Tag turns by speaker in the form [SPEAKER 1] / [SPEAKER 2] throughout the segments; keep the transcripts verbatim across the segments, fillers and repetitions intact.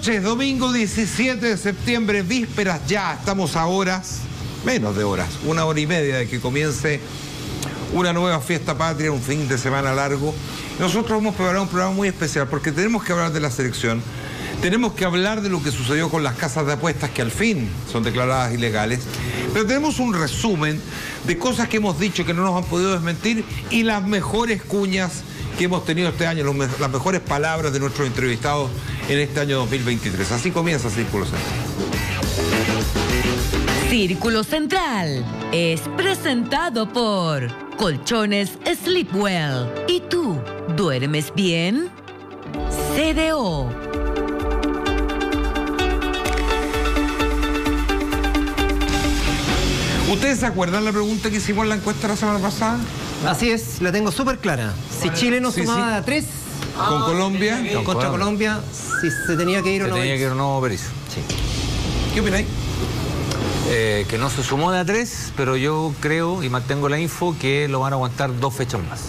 [SPEAKER 1] noches, domingo diecisiete de septiembre, vísperas ya, estamos a horas, menos de horas, una hora y media de que comience una nueva fiesta patria, un fin de semana largo. Nosotros hemos preparado un programa muy especial porque tenemos que hablar de la selección, tenemos que hablar de lo que sucedió con las casas de apuestas que al fin son declaradas ilegales, pero tenemos un resumen de cosas que hemos dicho que no nos han podido desmentir y las mejores cuñas que hemos tenido este año, los me las mejores palabras de nuestros entrevistados en este año dos mil veintitrés. Así comienza Círculo Central.
[SPEAKER 2] Círculo Central es presentado por Colchones Sleepwell. ¿Y tú, duermes bien? C D O.
[SPEAKER 1] ¿Ustedes se acuerdan la pregunta que hicimos en la encuesta la semana pasada?
[SPEAKER 3] Así es, la tengo súper clara. Si Chile no
[SPEAKER 1] Sí,
[SPEAKER 3] sumaba
[SPEAKER 1] sí.
[SPEAKER 3] a tres
[SPEAKER 1] ¿Con Colombia?
[SPEAKER 3] con contra Colombia, si se tenía que ir o
[SPEAKER 4] Se
[SPEAKER 3] no.
[SPEAKER 4] tenía que ir un nuevo Berizzo.
[SPEAKER 3] Sí.
[SPEAKER 1] ¿Qué opináis?
[SPEAKER 4] Eh, que no se sumó de a tres, pero yo creo y mantengo la info que lo van a aguantar dos fechas más.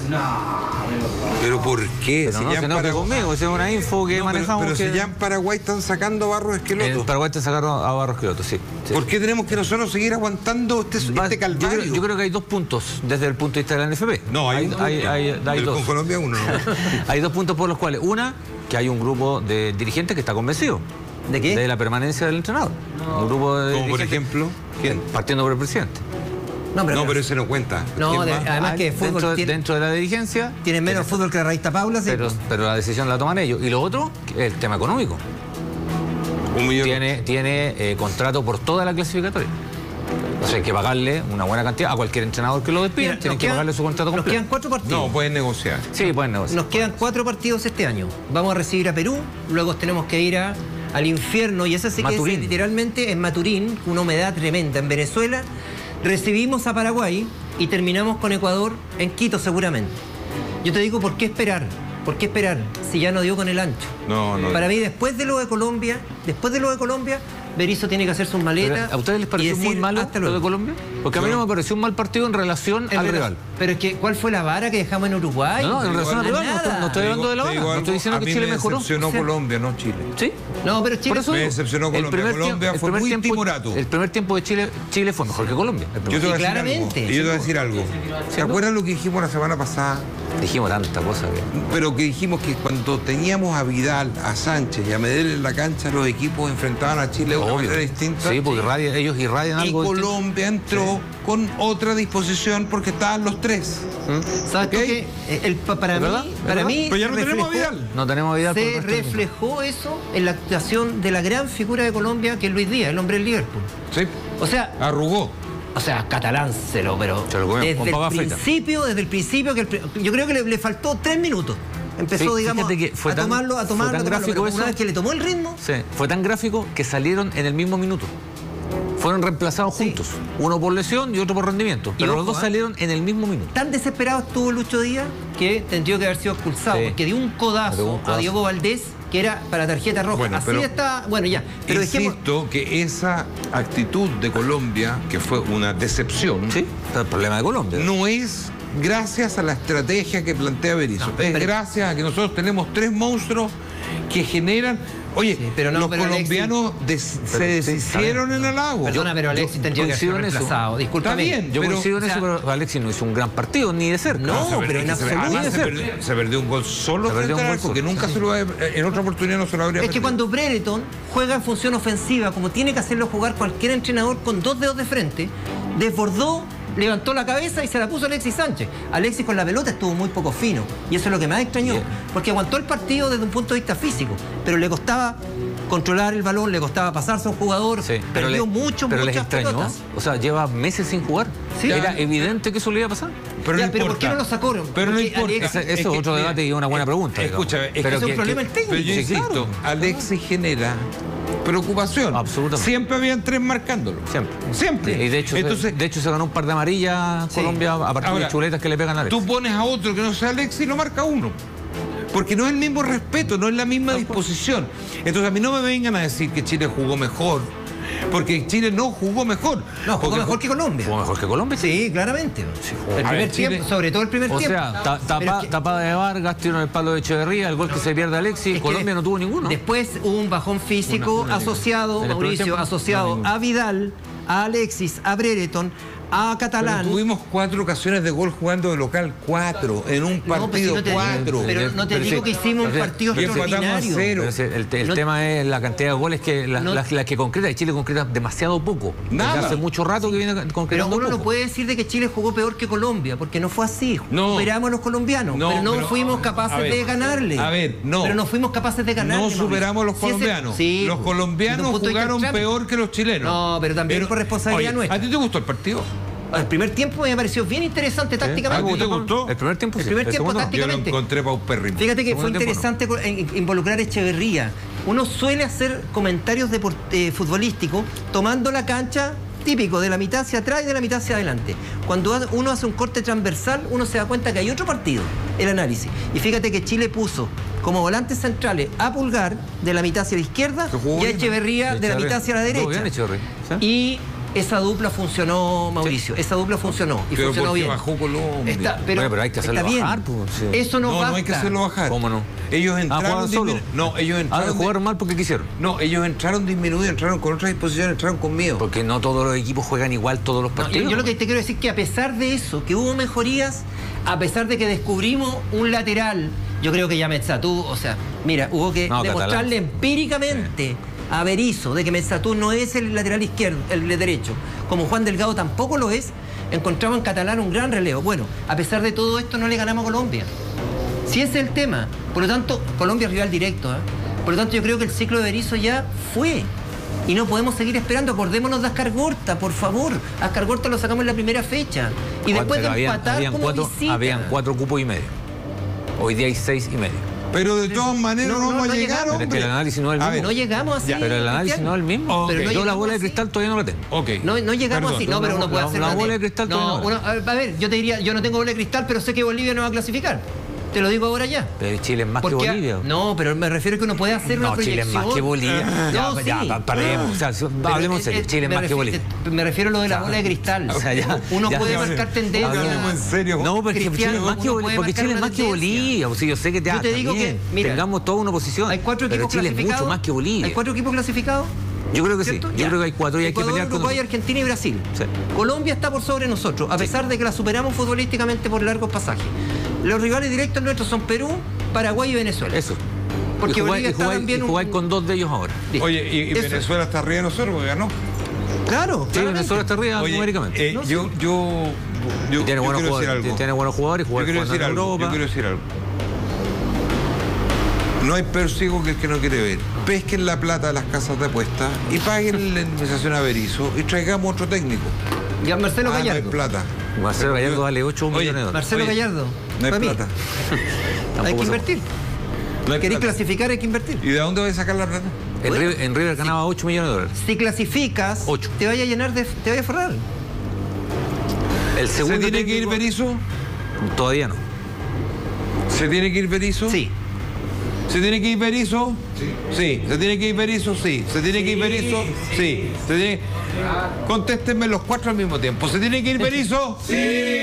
[SPEAKER 1] ¿Pero por qué?
[SPEAKER 4] Pero
[SPEAKER 1] Si
[SPEAKER 4] no
[SPEAKER 1] ya
[SPEAKER 4] se
[SPEAKER 1] en
[SPEAKER 4] enoje
[SPEAKER 1] Paraguay-
[SPEAKER 4] conmigo, esa es una info que
[SPEAKER 1] No, pero,
[SPEAKER 4] manejamos.
[SPEAKER 1] pero
[SPEAKER 4] que
[SPEAKER 1] si ya en Paraguay están sacando Barros
[SPEAKER 4] en
[SPEAKER 1] Esqueloto,
[SPEAKER 4] Paraguay te sacaron a Barros Esqueloto, sí. sí.
[SPEAKER 1] ¿por qué tenemos que nosotros seguir aguantando este,
[SPEAKER 4] Va-
[SPEAKER 1] este
[SPEAKER 4] yo,
[SPEAKER 1] calvario?
[SPEAKER 4] creo, yo creo que hay dos puntos desde el punto de vista de la N F P.
[SPEAKER 1] No, hay, un
[SPEAKER 4] hay,
[SPEAKER 1] punto.
[SPEAKER 4] hay- hay
[SPEAKER 1] El
[SPEAKER 4] dos.
[SPEAKER 1] Con Colombia uno. ¿No?
[SPEAKER 4] Hay dos puntos por los cuales. Una, que hay un grupo de dirigentes que está convencido
[SPEAKER 3] ¿De qué?
[SPEAKER 4] de la permanencia del entrenador. Un grupo de
[SPEAKER 1] Como por
[SPEAKER 4] dirigentes-
[SPEAKER 1] ejemplo, ¿quién?
[SPEAKER 4] Partiendo por el presidente.
[SPEAKER 3] No, pero,
[SPEAKER 1] No, pero ese no cuenta.
[SPEAKER 3] No,
[SPEAKER 1] ¿Quién
[SPEAKER 3] de-
[SPEAKER 1] más?
[SPEAKER 3] además que fútbol
[SPEAKER 4] dentro,
[SPEAKER 3] tiene,
[SPEAKER 4] dentro de la dirigencia.
[SPEAKER 3] tiene menos
[SPEAKER 4] tiene-
[SPEAKER 3] fútbol que la revista Paula, sí.
[SPEAKER 4] Pero, pero la decisión la toman ellos. Y lo otro, el tema económico.
[SPEAKER 1] Un millón.
[SPEAKER 4] Tiene, tiene eh, contrato por toda la clasificatoria. O sea, hay que pagarle una buena cantidad a cualquier entrenador que lo despida.
[SPEAKER 3] Mira,
[SPEAKER 4] Tienen
[SPEAKER 3] nos
[SPEAKER 4] que
[SPEAKER 3] quedan-
[SPEAKER 4] pagarle su contrato
[SPEAKER 3] Nos
[SPEAKER 4] completo.
[SPEAKER 3] quedan cuatro partidos.
[SPEAKER 1] No, pueden negociar.
[SPEAKER 4] Sí, pueden negociar.
[SPEAKER 3] Nos quedan cuatro partidos este año. Vamos a recibir a Perú, luego tenemos que ir a, al infierno, y ese sí que es
[SPEAKER 4] Maturín.
[SPEAKER 3] literalmente en Maturín, una humedad tremenda en Venezuela. Recibimos a Paraguay y terminamos con Ecuador en Quito seguramente. Yo te digo, ¿por qué esperar? ¿Por qué esperar si ya no dio con el ancho?
[SPEAKER 1] No, no.
[SPEAKER 3] Para mí, después de lo de Colombia, después de lo de Colombia, Berizzo tiene que hacer sus
[SPEAKER 4] Pero,
[SPEAKER 3] maletas.
[SPEAKER 4] ¿a ustedes les
[SPEAKER 3] y
[SPEAKER 4] pareció
[SPEAKER 3] decir,
[SPEAKER 4] muy malo
[SPEAKER 3] hasta
[SPEAKER 4] lo
[SPEAKER 3] luego?
[SPEAKER 4] de Colombia? Porque a mí
[SPEAKER 1] No.
[SPEAKER 4] no me pareció un mal partido en relación
[SPEAKER 3] En
[SPEAKER 4] al
[SPEAKER 3] rela-
[SPEAKER 4] rival.
[SPEAKER 3] Pero es que, ¿cuál fue la vara que dejamos en Uruguay?
[SPEAKER 4] No, no, en relación al rival, no estoy, no estoy
[SPEAKER 1] Te digo-
[SPEAKER 4] hablando de la
[SPEAKER 1] te
[SPEAKER 4] hora.
[SPEAKER 1] digo
[SPEAKER 4] No
[SPEAKER 1] algo,
[SPEAKER 4] estoy diciendo
[SPEAKER 1] a
[SPEAKER 4] que
[SPEAKER 1] mí
[SPEAKER 4] Chile
[SPEAKER 1] me
[SPEAKER 4] mejoró.
[SPEAKER 1] decepcionó
[SPEAKER 3] O sea,
[SPEAKER 1] Colombia, no Chile.
[SPEAKER 4] ¿Sí?
[SPEAKER 3] No, pero Chile...
[SPEAKER 4] Por eso
[SPEAKER 1] Me
[SPEAKER 4] digo,
[SPEAKER 1] decepcionó
[SPEAKER 4] el
[SPEAKER 1] Colombia.
[SPEAKER 4] primer
[SPEAKER 1] Colombia
[SPEAKER 4] tiempo- el
[SPEAKER 1] fue
[SPEAKER 4] primer
[SPEAKER 1] muy
[SPEAKER 4] tiempo-
[SPEAKER 1] timorato.
[SPEAKER 4] El primer tiempo de Chile, Chile fue mejor que Colombia. El
[SPEAKER 1] Yo
[SPEAKER 4] primer
[SPEAKER 1] te voy a
[SPEAKER 3] Sí,
[SPEAKER 1] decir
[SPEAKER 3] claramente.
[SPEAKER 1] algo. Y yo te voy a decir algo. ¿Se acuerdan lo que dijimos la semana pasada?
[SPEAKER 4] Dijimos tanta cosa que...
[SPEAKER 1] Pero que dijimos que cuando teníamos a Vidal, a Sánchez y a Medel en la cancha, los equipos enfrentaban a Chile de una
[SPEAKER 4] Obvio.
[SPEAKER 1] manera distinta.
[SPEAKER 4] Sí, porque irradia- ellos irradian
[SPEAKER 1] Y
[SPEAKER 4] algo distinto.
[SPEAKER 1] Colombia entró con otra disposición porque estaban los tres.
[SPEAKER 3] ¿Sabes tú
[SPEAKER 1] ¿Ok?
[SPEAKER 3] qué? El, pa- para
[SPEAKER 4] ¿Es
[SPEAKER 3] mí,
[SPEAKER 4] verdad? ¿Es
[SPEAKER 3] para
[SPEAKER 4] verdad?
[SPEAKER 3] mí
[SPEAKER 1] Pero ya no tenemos a
[SPEAKER 3] reflejó-
[SPEAKER 1] Vidal.
[SPEAKER 4] No tenemos idea por el
[SPEAKER 3] se
[SPEAKER 4] resto del mundo.
[SPEAKER 3] reflejó eso en la actuación de la gran figura de Colombia, que es Luis Díaz, el hombre del Liverpool.
[SPEAKER 1] Sí.
[SPEAKER 3] O sea,
[SPEAKER 1] Arrugó.
[SPEAKER 3] o sea, catalán se lo, pero
[SPEAKER 4] Se lo comió con
[SPEAKER 3] desde el
[SPEAKER 4] papas fritas.
[SPEAKER 3] principio, desde el principio, que el pri- yo creo que le, le faltó tres minutos. Empezó,
[SPEAKER 4] Sí,
[SPEAKER 3] digamos,
[SPEAKER 4] fíjate que fue
[SPEAKER 3] a
[SPEAKER 4] tan-
[SPEAKER 3] tomarlo, a
[SPEAKER 4] fue
[SPEAKER 3] tomarlo,
[SPEAKER 4] tan
[SPEAKER 3] a tomarlo,
[SPEAKER 4] gráfico
[SPEAKER 3] pero
[SPEAKER 4] eso.
[SPEAKER 3] una vez que le tomó el ritmo,
[SPEAKER 4] Sí, fue tan gráfico que salieron en el mismo minuto. Fueron reemplazados
[SPEAKER 3] Sí.
[SPEAKER 4] juntos. Uno por lesión y otro por rendimiento. Pero
[SPEAKER 3] ojo,
[SPEAKER 4] los dos
[SPEAKER 3] ¿eh?
[SPEAKER 4] salieron en el mismo minuto.
[SPEAKER 3] tan desesperado estuvo Lucho Díaz que tendría que haber sido expulsado,
[SPEAKER 4] Sí.
[SPEAKER 3] porque dio un codazo,
[SPEAKER 4] Dio un codazo.
[SPEAKER 3] a Diego Valdés, que era para tarjeta roja.
[SPEAKER 1] Bueno,
[SPEAKER 3] Así
[SPEAKER 1] pero-
[SPEAKER 3] está, bueno, ya. Pero dejemos,
[SPEAKER 1] Insisto que esa actitud de Colombia, que fue una decepción,
[SPEAKER 4] Sí, está el problema de Colombia.
[SPEAKER 1] no es gracias a la estrategia que plantea Berizzo.
[SPEAKER 3] No,
[SPEAKER 1] es
[SPEAKER 3] pero-
[SPEAKER 1] gracias a que nosotros tenemos tres monstruos que generan... Oye,
[SPEAKER 3] Sí, pero no,
[SPEAKER 1] los
[SPEAKER 3] pero
[SPEAKER 1] colombianos des- se
[SPEAKER 4] Pero sí,
[SPEAKER 1] deshicieron en el lago.
[SPEAKER 3] perdona, pero Alexis
[SPEAKER 4] yo
[SPEAKER 3] tendría que
[SPEAKER 4] coincido
[SPEAKER 3] ser
[SPEAKER 4] en eso.
[SPEAKER 3] reemplazado. Discúlpame.
[SPEAKER 1] Está bien.
[SPEAKER 4] Yo
[SPEAKER 1] pero-
[SPEAKER 4] coincido en
[SPEAKER 3] o sea-
[SPEAKER 4] eso, pero Alexis no hizo un gran partido, ni de cerca.
[SPEAKER 3] No,
[SPEAKER 1] se per-
[SPEAKER 3] pero en
[SPEAKER 1] es que se-
[SPEAKER 3] absoluto.
[SPEAKER 1] además se,
[SPEAKER 4] Ni de
[SPEAKER 1] perdió,
[SPEAKER 4] cerca.
[SPEAKER 1] se perdió un gol solo
[SPEAKER 4] Se
[SPEAKER 1] frente
[SPEAKER 4] perdió un
[SPEAKER 1] al
[SPEAKER 4] gol
[SPEAKER 1] arco,
[SPEAKER 4] solo,
[SPEAKER 1] que nunca
[SPEAKER 4] sí.
[SPEAKER 1] se lo había- en otra oportunidad no se lo habría
[SPEAKER 3] Es que
[SPEAKER 1] perdido.
[SPEAKER 3] cuando Brereton juega en función ofensiva, como tiene que hacerlo jugar cualquier entrenador con dos dedos de frente, desbordó, levantó la cabeza y se la puso Alexis Sánchez. Alexis con la pelota estuvo muy poco fino. Y eso es lo que más extrañó.
[SPEAKER 4] Bien.
[SPEAKER 3] Porque aguantó el partido desde un punto de vista físico. Pero le costaba controlar el balón, le costaba pasarse a un jugador.
[SPEAKER 4] Sí,
[SPEAKER 3] perdió
[SPEAKER 4] le-
[SPEAKER 3] mucho,
[SPEAKER 4] pero les
[SPEAKER 3] muchas
[SPEAKER 4] extrañó.
[SPEAKER 3] pelotas.
[SPEAKER 4] O sea, lleva meses sin jugar.
[SPEAKER 3] Sí.
[SPEAKER 4] Era
[SPEAKER 1] Ya.
[SPEAKER 4] evidente que eso le iba a pasar.
[SPEAKER 1] Pero
[SPEAKER 3] Ya,
[SPEAKER 1] no
[SPEAKER 3] pero ¿por
[SPEAKER 1] importa.
[SPEAKER 3] qué no lo sacaron?
[SPEAKER 1] Pero no
[SPEAKER 3] Porque
[SPEAKER 1] importa.
[SPEAKER 3] Alex-
[SPEAKER 4] Ese, ese es
[SPEAKER 1] que,
[SPEAKER 4] otro
[SPEAKER 1] mira,
[SPEAKER 4] debate y una buena pregunta. digamos.
[SPEAKER 1] Escúchame, es que
[SPEAKER 3] es un
[SPEAKER 4] que-
[SPEAKER 3] problema
[SPEAKER 4] que-
[SPEAKER 3] el técnico.
[SPEAKER 1] Pero yo
[SPEAKER 4] Sí,
[SPEAKER 1] insisto,
[SPEAKER 3] claro.
[SPEAKER 1] Alexis genera preocupación.
[SPEAKER 4] Absolutamente.
[SPEAKER 1] Siempre habían tres marcándolo.
[SPEAKER 4] Siempre.
[SPEAKER 1] Siempre.
[SPEAKER 4] Y de hecho,
[SPEAKER 1] Entonces,
[SPEAKER 4] se, de hecho se ganó un par de amarillas
[SPEAKER 3] Sí.
[SPEAKER 4] Colombia a partir
[SPEAKER 1] Ahora,
[SPEAKER 4] de chuletas que le pegan a Alex.
[SPEAKER 1] tú pones a otro que no sea Alexis y lo marca uno. Porque no es el mismo respeto, no es la misma disposición. Entonces a mí no me vengan a decir que Chile jugó mejor Porque Chile no jugó mejor.
[SPEAKER 3] No, jugó
[SPEAKER 1] porque
[SPEAKER 3] mejor que Colombia.
[SPEAKER 4] ¿Jugó mejor que Colombia?
[SPEAKER 3] Sí, claramente.
[SPEAKER 4] Sí,
[SPEAKER 3] el
[SPEAKER 1] a
[SPEAKER 3] primer
[SPEAKER 1] ver, Chile-
[SPEAKER 3] tiempo, sobre todo el primer
[SPEAKER 4] O
[SPEAKER 3] tiempo.
[SPEAKER 4] sea, ta- tapa-
[SPEAKER 3] Pero es que-
[SPEAKER 4] tapada de Vargas, tiro en el palo de Echeverría, el gol que se pierde Alexis.
[SPEAKER 3] es que
[SPEAKER 4] Colombia no tuvo ninguno.
[SPEAKER 3] Después hubo un bajón físico
[SPEAKER 4] Una- una
[SPEAKER 3] asociado,
[SPEAKER 4] ¿En el primer
[SPEAKER 3] Mauricio,
[SPEAKER 4] tiempo?
[SPEAKER 3] asociado
[SPEAKER 4] No, ninguno.
[SPEAKER 3] a Vidal, a Alexis, a Brereton, a
[SPEAKER 1] Pero
[SPEAKER 3] Catalán.
[SPEAKER 1] tuvimos cuatro ocasiones de gol jugando de local, cuatro, en un
[SPEAKER 3] No, pues,
[SPEAKER 1] partido,
[SPEAKER 3] si no te
[SPEAKER 1] cuatro.
[SPEAKER 3] digo, pero no te
[SPEAKER 4] Pero
[SPEAKER 3] digo
[SPEAKER 4] sí,
[SPEAKER 3] que hicimos un
[SPEAKER 4] o sea,
[SPEAKER 3] partido
[SPEAKER 1] y empatamos a
[SPEAKER 3] extraordinario.
[SPEAKER 1] cero.
[SPEAKER 4] Pero ese- el, el
[SPEAKER 3] No-
[SPEAKER 4] tema es la cantidad de goles que la,
[SPEAKER 3] No-
[SPEAKER 4] la- la que concreta. Y Chile concreta demasiado poco.
[SPEAKER 1] Nada.
[SPEAKER 4] Desde hace mucho rato que viene
[SPEAKER 3] Pero
[SPEAKER 4] concretando
[SPEAKER 3] uno
[SPEAKER 4] poco.
[SPEAKER 3] no puede decir de que Chile jugó peor que Colombia, porque no fue así.
[SPEAKER 1] No.
[SPEAKER 3] Superamos a los colombianos,
[SPEAKER 1] No,
[SPEAKER 3] pero no
[SPEAKER 1] pero-
[SPEAKER 3] fuimos
[SPEAKER 1] a
[SPEAKER 3] capaces
[SPEAKER 1] ver,
[SPEAKER 3] de ganarle.
[SPEAKER 1] a ver, no.
[SPEAKER 3] Pero no fuimos capaces de ganarle.
[SPEAKER 1] No
[SPEAKER 3] Mauricio.
[SPEAKER 1] superamos a los
[SPEAKER 3] Si ese-
[SPEAKER 1] colombianos.
[SPEAKER 3] sí,
[SPEAKER 1] los
[SPEAKER 3] pues,
[SPEAKER 1] colombianos
[SPEAKER 3] desde un punto de vista
[SPEAKER 1] jugaron
[SPEAKER 3] arbitral.
[SPEAKER 1] peor que los chilenos.
[SPEAKER 3] No, pero también por responsabilidad
[SPEAKER 1] oye,
[SPEAKER 3] nuestra.
[SPEAKER 1] ¿A ti te gustó el partido?
[SPEAKER 3] El primer tiempo me pareció bien interesante
[SPEAKER 1] ¿A
[SPEAKER 3] tácticamente.
[SPEAKER 1] ti te gustó?
[SPEAKER 4] El primer tiempo
[SPEAKER 3] El
[SPEAKER 4] sí.
[SPEAKER 3] primer tiempo
[SPEAKER 4] segundo no.
[SPEAKER 3] táctico.
[SPEAKER 1] Yo lo
[SPEAKER 3] Prácticamente.
[SPEAKER 1] encontré paupérrimo.
[SPEAKER 3] Fíjate que
[SPEAKER 4] Segundo
[SPEAKER 3] fue
[SPEAKER 4] tiempo
[SPEAKER 3] interesante co- in- involucrar a Echeverría. Uno suele hacer comentarios depor- eh, futbolísticos tomando la cancha típico de la mitad hacia atrás y de la mitad hacia adelante. Cuando ha- uno hace un corte transversal, uno se da cuenta que hay otro partido, el análisis. Y fíjate que Chile puso como volantes centrales a Pulgar de la mitad hacia la izquierda
[SPEAKER 1] Que jugó
[SPEAKER 3] y a
[SPEAKER 1] bien.
[SPEAKER 3] Echeverría de la mitad hacia la
[SPEAKER 4] Estuvo
[SPEAKER 3] derecha.
[SPEAKER 4] bien Echeverría, ¿sí?
[SPEAKER 3] Y esa dupla funcionó, Mauricio. Esa dupla funcionó y
[SPEAKER 1] Pero
[SPEAKER 3] funcionó
[SPEAKER 1] porque
[SPEAKER 3] bien.
[SPEAKER 1] bajó Colombia.
[SPEAKER 3] Está- pero,
[SPEAKER 4] Bueno, pero hay que hacerlo
[SPEAKER 3] está bien.
[SPEAKER 4] bajar, pues, sí.
[SPEAKER 3] Eso no,
[SPEAKER 1] No,
[SPEAKER 3] basta.
[SPEAKER 1] no hay que hacerlo bajar.
[SPEAKER 4] ¿Cómo no?
[SPEAKER 1] Ellos
[SPEAKER 4] Ah,
[SPEAKER 1] entraron
[SPEAKER 4] jugaron solo.
[SPEAKER 1] disminu- No, ellos
[SPEAKER 4] Ah,
[SPEAKER 1] entraron.
[SPEAKER 4] jugaron mal porque quisieron.
[SPEAKER 1] No, ellos entraron disminuidos, entraron con otra disposición, entraron con miedo.
[SPEAKER 4] Porque no todos los equipos juegan igual todos los
[SPEAKER 3] No, yo,
[SPEAKER 4] partidos.
[SPEAKER 3] yo lo que te quiero decir es que a pesar de eso, que hubo mejorías, a pesar de que descubrimos un lateral, yo creo que ya Metzatú, o sea, mira, hubo que
[SPEAKER 4] No,
[SPEAKER 3] demostrarle
[SPEAKER 4] Catalán.
[SPEAKER 3] empíricamente a Berizzo de que Metzatú no es el lateral izquierdo, el de derecho, como Juan Delgado tampoco lo es, encontramos en Catalán un gran relevo. Bueno, a pesar de todo esto no le ganamos a Colombia. Si ese es el tema, por lo tanto, Colombia es rival directo, ¿eh? Por lo tanto yo creo que el ciclo de Berizzo ya fue. Y no podemos seguir esperando. Acordémonos de Ascargorta, por favor. Ascargorta lo sacamos en la primera fecha. Y después de
[SPEAKER 4] Pero habían-
[SPEAKER 3] empatar
[SPEAKER 4] habían
[SPEAKER 3] como
[SPEAKER 4] cuatro,
[SPEAKER 3] visita.
[SPEAKER 4] habían cuatro cupos y medio. Hoy día hay seis y medio.
[SPEAKER 1] Pero de todas maneras
[SPEAKER 3] No,
[SPEAKER 1] no,
[SPEAKER 3] no,
[SPEAKER 1] vamos
[SPEAKER 3] no
[SPEAKER 1] a llegar,
[SPEAKER 3] llegamos.
[SPEAKER 4] Pero es que
[SPEAKER 1] hombre.
[SPEAKER 4] el análisis no es el
[SPEAKER 1] A
[SPEAKER 4] mismo.
[SPEAKER 1] ver,
[SPEAKER 3] No llegamos así.
[SPEAKER 4] Pero el análisis
[SPEAKER 3] Cristian.
[SPEAKER 4] no es el mismo.
[SPEAKER 3] Pero no
[SPEAKER 4] Yo la
[SPEAKER 3] llegamos
[SPEAKER 4] bola de
[SPEAKER 3] así.
[SPEAKER 4] cristal todavía no la tengo.
[SPEAKER 1] Ok.
[SPEAKER 3] No, no llegamos
[SPEAKER 1] Perdón,
[SPEAKER 3] así. No, pero
[SPEAKER 4] la-
[SPEAKER 3] uno puede
[SPEAKER 4] la-
[SPEAKER 3] hacer
[SPEAKER 4] la
[SPEAKER 3] una-
[SPEAKER 4] bola de cristal
[SPEAKER 3] No,
[SPEAKER 4] todavía no.
[SPEAKER 3] uno- a ver, yo te diría, yo no tengo bola de cristal, pero sé que Bolivia no va a clasificar. Te lo digo ahora ya.
[SPEAKER 4] Pero Chile es más
[SPEAKER 3] Porque-
[SPEAKER 4] que Bolivia.
[SPEAKER 3] No, pero me refiero a que uno puede hacer una
[SPEAKER 4] No, Chile es
[SPEAKER 3] proyección.
[SPEAKER 4] más que Bolivia. Ya,
[SPEAKER 3] No,
[SPEAKER 4] ya,
[SPEAKER 3] sí.
[SPEAKER 4] pa- paremos. O sea, si-
[SPEAKER 3] Pero,
[SPEAKER 4] hablemos en
[SPEAKER 3] eh,
[SPEAKER 4] serio.
[SPEAKER 3] eh,
[SPEAKER 4] Chile es
[SPEAKER 3] me
[SPEAKER 4] más que
[SPEAKER 3] refiero-
[SPEAKER 4] Bolivia.
[SPEAKER 3] eh, Me refiero a lo de la
[SPEAKER 4] Ya.
[SPEAKER 3] bola de cristal.
[SPEAKER 4] O sea, ya-
[SPEAKER 3] Uno
[SPEAKER 4] ya-
[SPEAKER 3] puede
[SPEAKER 4] ya-
[SPEAKER 3] marcar tendencia.
[SPEAKER 1] Hablemos en serio.
[SPEAKER 4] No, porque
[SPEAKER 3] Cristiano,
[SPEAKER 4] Chile es más que
[SPEAKER 3] uno
[SPEAKER 4] Bolivia.
[SPEAKER 3] puede
[SPEAKER 4] Porque
[SPEAKER 3] marcar
[SPEAKER 4] Chile es
[SPEAKER 3] una
[SPEAKER 4] más que
[SPEAKER 3] tendencia.
[SPEAKER 4] Bolivia. O sea, yo sé que te
[SPEAKER 3] Yo
[SPEAKER 4] ah,
[SPEAKER 3] te
[SPEAKER 4] está
[SPEAKER 3] digo que,
[SPEAKER 4] bien.
[SPEAKER 3] mira,
[SPEAKER 4] tengamos toda una posición.
[SPEAKER 3] Hay cuatro
[SPEAKER 4] pero
[SPEAKER 3] equipos
[SPEAKER 4] Chile es
[SPEAKER 3] clasificados.
[SPEAKER 4] mucho más que Bolivia.
[SPEAKER 3] ¿Hay cuatro equipos clasificados?
[SPEAKER 4] Yo creo que sí.
[SPEAKER 3] ¿Cierto?
[SPEAKER 4] Yo
[SPEAKER 3] Ya.
[SPEAKER 4] creo que hay cuatro y hay que
[SPEAKER 3] Ecuador,
[SPEAKER 4] pelear con
[SPEAKER 3] Uruguay,
[SPEAKER 4] nosotros.
[SPEAKER 3] Argentina y Brasil.
[SPEAKER 4] Sí.
[SPEAKER 3] Colombia está por sobre nosotros, a pesar de que la superamos futbolísticamente por largos pasajes. Los rivales directos nuestros son Perú, Paraguay y Venezuela.
[SPEAKER 4] Eso.
[SPEAKER 3] Porque
[SPEAKER 4] y jugáis,
[SPEAKER 3] Bolivia
[SPEAKER 4] y
[SPEAKER 3] está
[SPEAKER 4] jugáis-
[SPEAKER 3] también
[SPEAKER 4] y
[SPEAKER 3] un-
[SPEAKER 4] jugáis con dos de ellos ahora.
[SPEAKER 3] Listo.
[SPEAKER 1] Oye, y, y
[SPEAKER 3] Eso.
[SPEAKER 1] Venezuela está arriba de nosotros porque ganó.
[SPEAKER 3] Claro,
[SPEAKER 4] Sí,
[SPEAKER 3] claramente.
[SPEAKER 4] Venezuela está arriba
[SPEAKER 1] Oye,
[SPEAKER 4] numéricamente.
[SPEAKER 1] eh,
[SPEAKER 3] No,
[SPEAKER 1] yo, yo, yo,
[SPEAKER 4] Y tiene
[SPEAKER 1] yo
[SPEAKER 4] buenos
[SPEAKER 1] quiero decir
[SPEAKER 4] jugadores,
[SPEAKER 1] algo.
[SPEAKER 4] tiene buenos jugadores,
[SPEAKER 1] Yo
[SPEAKER 4] jugadores
[SPEAKER 1] quiero
[SPEAKER 4] jugando
[SPEAKER 1] decir
[SPEAKER 4] en
[SPEAKER 1] algo.
[SPEAKER 4] Europa.
[SPEAKER 1] Yo quiero decir algo. No hay peor ciego que el que no quiere ver. Pesquen la plata de las casas de apuestas y paguen la indemnización a Berizzo y traigamos otro técnico.
[SPEAKER 3] Ya, Marcelo
[SPEAKER 1] Ah, no hay
[SPEAKER 3] Gallardo.
[SPEAKER 1] plata.
[SPEAKER 4] Marcelo Gallardo vale ocho
[SPEAKER 1] Oye,
[SPEAKER 4] millones de dólares.
[SPEAKER 3] Marcelo
[SPEAKER 1] Oye,
[SPEAKER 3] Gallardo.
[SPEAKER 1] No hay
[SPEAKER 3] para mí.
[SPEAKER 1] plata.
[SPEAKER 3] Hay
[SPEAKER 4] Tampoco
[SPEAKER 3] que
[SPEAKER 4] se-
[SPEAKER 3] invertir.
[SPEAKER 1] No hay
[SPEAKER 3] ¿Queréis
[SPEAKER 1] plata.
[SPEAKER 3] clasificar? Hay que invertir.
[SPEAKER 1] ¿Y de dónde vais a sacar la plata?
[SPEAKER 4] En River, en River ganaba ocho millones de dólares.
[SPEAKER 3] Si clasificas,
[SPEAKER 4] Ocho.
[SPEAKER 3] te vaya a llenar de. te vaya a forrar.
[SPEAKER 4] El
[SPEAKER 1] ¿Se
[SPEAKER 4] segundo
[SPEAKER 1] tiene que ir
[SPEAKER 4] técnico-
[SPEAKER 1] Berizzo?
[SPEAKER 4] Todavía no.
[SPEAKER 1] ¿Se tiene que ir Berizzo?
[SPEAKER 3] Sí.
[SPEAKER 1] ¿Se tiene que ir Berizzo? Sí. Sí. ¿Se tiene que ir Berizzo? Sí. ¿Se tiene que ir Berizzo? Sí. ¿Se tiene... Contéstenme los cuatro al mismo tiempo. ¿Se tiene que ir Berizzo? Sí.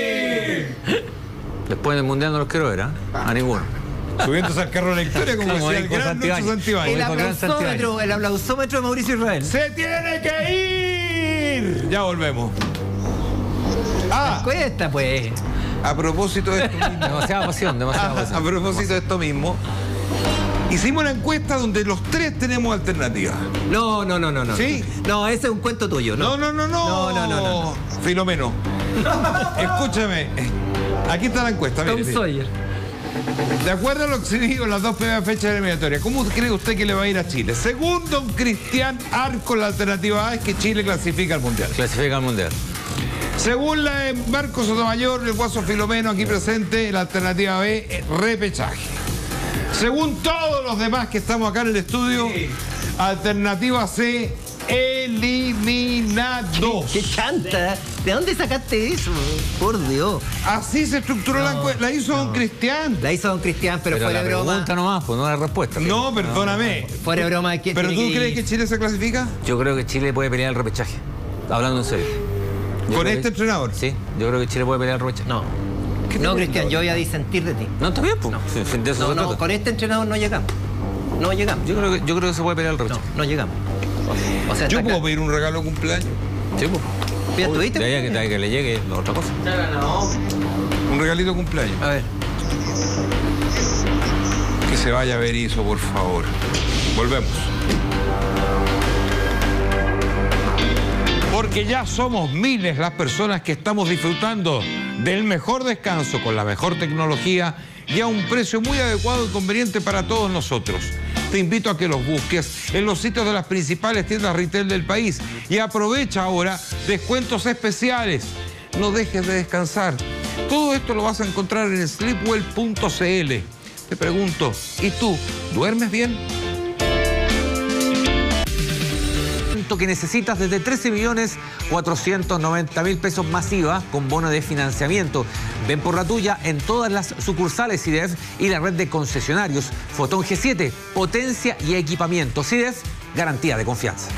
[SPEAKER 4] Después del Mundial no los quiero ver, ¿ah? A ninguno.
[SPEAKER 1] Subiéndose al carro de la victoria como
[SPEAKER 4] Como
[SPEAKER 1] decía el
[SPEAKER 4] dijo
[SPEAKER 1] gran Lucho
[SPEAKER 4] Santibáñez.
[SPEAKER 1] Santibáñez.
[SPEAKER 3] El
[SPEAKER 4] Oye, con gran
[SPEAKER 3] aplausómetro, el aplausómetro de Mauricio Israel.
[SPEAKER 1] ¡Se tiene que ir! Ya volvemos. Ah,
[SPEAKER 3] Cuesta, pues.
[SPEAKER 1] a propósito de esto mismo.
[SPEAKER 4] Demasiada pasión, demasiada
[SPEAKER 1] a
[SPEAKER 4] pasión.
[SPEAKER 1] propósito de esto mismo. Hicimos una encuesta donde los tres tenemos alternativas.
[SPEAKER 3] No, no, no, no, no.
[SPEAKER 1] ¿Sí?
[SPEAKER 3] No, ese es un cuento tuyo,
[SPEAKER 1] No,
[SPEAKER 3] ¿no?
[SPEAKER 1] no, no, no.
[SPEAKER 3] No, no, no, no, no.
[SPEAKER 1] Filomeno. Escúchame. Aquí está la encuesta.
[SPEAKER 3] Tom
[SPEAKER 1] mire.
[SPEAKER 3] Sawyer.
[SPEAKER 1] De acuerdo a lo que se dijo en las dos primeras fechas de la eliminatoria, ¿cómo cree usted que le va a ir a Chile? Según don Cristian Arco, la alternativa A es que Chile clasifica al Mundial.
[SPEAKER 4] Clasifica al Mundial.
[SPEAKER 1] Según la de Marcos Sotomayor, el Guaso Filomeno aquí presente, la alternativa B es repechaje. Según todos los demás que estamos acá en el estudio, alternativa C, eliminado.
[SPEAKER 3] ¡Qué chanta! ¿De dónde sacaste eso? Por Dios.
[SPEAKER 1] Así se estructuró
[SPEAKER 3] No,
[SPEAKER 1] la encuesta. La hizo
[SPEAKER 3] no.
[SPEAKER 1] don Cristian.
[SPEAKER 3] La hizo don Cristian, pero,
[SPEAKER 4] Pero
[SPEAKER 3] fuera
[SPEAKER 4] la
[SPEAKER 3] de broma.
[SPEAKER 4] pregunta nomás, pues no la respuesta.
[SPEAKER 1] No, perdóname.
[SPEAKER 3] Fuera de broma. ¿quién
[SPEAKER 1] ¿Pero tú
[SPEAKER 3] tiene
[SPEAKER 1] crees
[SPEAKER 3] ir?
[SPEAKER 1] que Chile se clasifica?
[SPEAKER 4] Yo creo que Chile puede pelear el repechaje. Hablando en serio. Yo
[SPEAKER 1] ¿Con
[SPEAKER 4] creo
[SPEAKER 1] este
[SPEAKER 4] que-
[SPEAKER 1] entrenador?
[SPEAKER 4] Sí, yo creo que Chile puede pelear el repechaje.
[SPEAKER 3] No.
[SPEAKER 1] ¿Qué
[SPEAKER 3] No,
[SPEAKER 1] te
[SPEAKER 3] Cristian,
[SPEAKER 1] pregunto?
[SPEAKER 3] yo voy a disentir de ti.
[SPEAKER 4] No, está bien, pues.
[SPEAKER 3] No.
[SPEAKER 4] Sí, sí, de eso
[SPEAKER 3] No,
[SPEAKER 4] se
[SPEAKER 3] no,
[SPEAKER 4] trata.
[SPEAKER 3] con este entrenador no llegamos. No llegamos.
[SPEAKER 4] Yo creo que, yo creo que se puede pelear el
[SPEAKER 3] No,
[SPEAKER 4] repechaje.
[SPEAKER 3] no llegamos. O sea,
[SPEAKER 1] Yo
[SPEAKER 3] está
[SPEAKER 1] puedo
[SPEAKER 3] acá.
[SPEAKER 1] pedir un regalo de cumpleaños.
[SPEAKER 4] Sí, pues.
[SPEAKER 3] Mira, ¿tuviste?
[SPEAKER 4] De ahí a que, de ahí a que le llegue la otra cosa.
[SPEAKER 1] Un regalito de cumpleaños.
[SPEAKER 3] A ver.
[SPEAKER 1] Que se vaya a ver eso, por favor. Volvemos. Porque ya somos miles las personas que estamos disfrutando del mejor descanso con la mejor tecnología y a un precio muy adecuado y conveniente para todos nosotros. Te invito a que los busques en los sitios de las principales tiendas retail del país y aprovecha ahora descuentos especiales. No dejes de descansar. Todo esto lo vas a encontrar en sleepwell punto c l. Te pregunto, ¿y tú, duermes bien?
[SPEAKER 4] Que necesitas desde trece millones cuatrocientos noventa mil pesos masiva con bono de financiamiento. Ven por la tuya en todas las sucursales C I D E F y la red de concesionarios. Fotón G siete, potencia y equipamiento. C I D E F, garantía de confianza.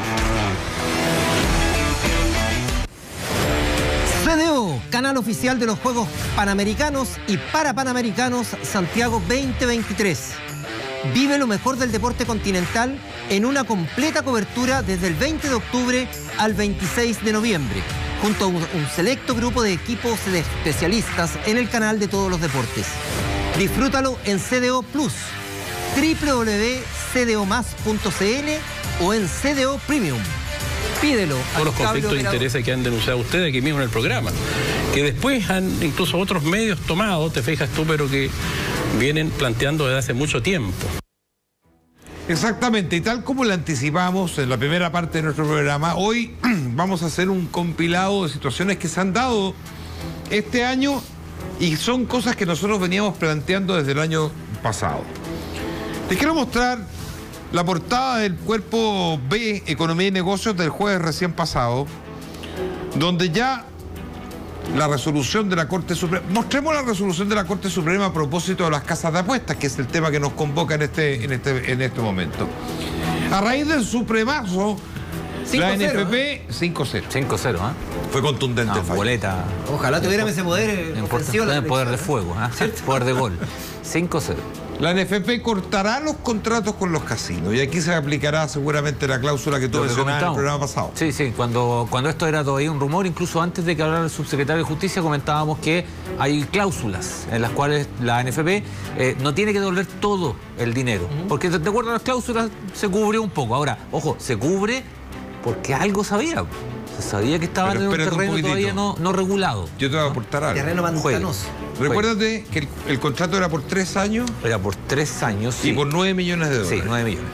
[SPEAKER 3] C D O, canal oficial de los Juegos Panamericanos y para Panamericanos Santiago veinte veintitrés. Vive lo mejor del deporte continental en una completa cobertura desde el veinte de octubre al veintiséis de noviembre, junto a un, un selecto grupo de equipos de especialistas en el canal de todos los deportes. Disfrútalo en C D O Plus, doble u doble u doble u punto c d o más punto c l o en C D O Premium. Pídelo.
[SPEAKER 5] Todos los conflictos de intereses que han denunciado ustedes aquí mismo en el programa, que después han incluso otros medios tomado, te fijas tú, pero que vienen planteando desde hace mucho tiempo.
[SPEAKER 1] Exactamente, y tal como le anticipamos en la primera parte de nuestro programa, hoy vamos a hacer un compilado de situaciones que se han dado este año y son cosas que nosotros veníamos planteando desde el año pasado. Les quiero mostrar la portada del cuerpo B, Economía y Negocios, del jueves recién pasado, donde ya la resolución de la Corte Suprema... Mostremos la resolución de la Corte Suprema a propósito de las casas de apuestas, que es el tema que nos convoca en este, en este, en este momento. A raíz del supremazo, la N F P... cinco cero.
[SPEAKER 4] cinco cero, ¿ah?
[SPEAKER 1] Fue contundente
[SPEAKER 4] Una
[SPEAKER 1] el fallo.
[SPEAKER 4] boleta.
[SPEAKER 3] Ojalá tuviéramos ese poder eh,
[SPEAKER 4] No importa,
[SPEAKER 3] ofensivo.
[SPEAKER 4] no
[SPEAKER 3] la
[SPEAKER 4] hay poder de
[SPEAKER 3] selección.
[SPEAKER 4] fuego, ¿ah? Poder de gol. cinco cero.
[SPEAKER 1] La N F P cortará los contratos con los casinos y aquí se aplicará seguramente la cláusula que tú
[SPEAKER 4] Lo que
[SPEAKER 1] mencionabas en el
[SPEAKER 4] comentamos.
[SPEAKER 1] programa pasado.
[SPEAKER 4] Sí, sí, cuando, cuando esto era todavía un rumor, incluso antes de que hablara el subsecretario de Justicia, comentábamos que hay cláusulas en las cuales la N F P eh, no tiene que devolver todo el dinero. Porque de acuerdo a las cláusulas se cubrió un poco. Ahora, ojo, se cubre porque algo sabía. Se sabía que estaban
[SPEAKER 1] Pero
[SPEAKER 4] en un
[SPEAKER 1] espérate un
[SPEAKER 4] terreno
[SPEAKER 1] poquitito.
[SPEAKER 4] todavía no, no regulado.
[SPEAKER 1] Yo te voy a aportar algo.
[SPEAKER 3] Terreno pantanoso.
[SPEAKER 1] Recuérdate que el, el contrato era por tres años
[SPEAKER 4] Era por tres años.
[SPEAKER 1] y
[SPEAKER 4] Sí,
[SPEAKER 1] por nueve millones de dólares.
[SPEAKER 4] sí, nueve millones.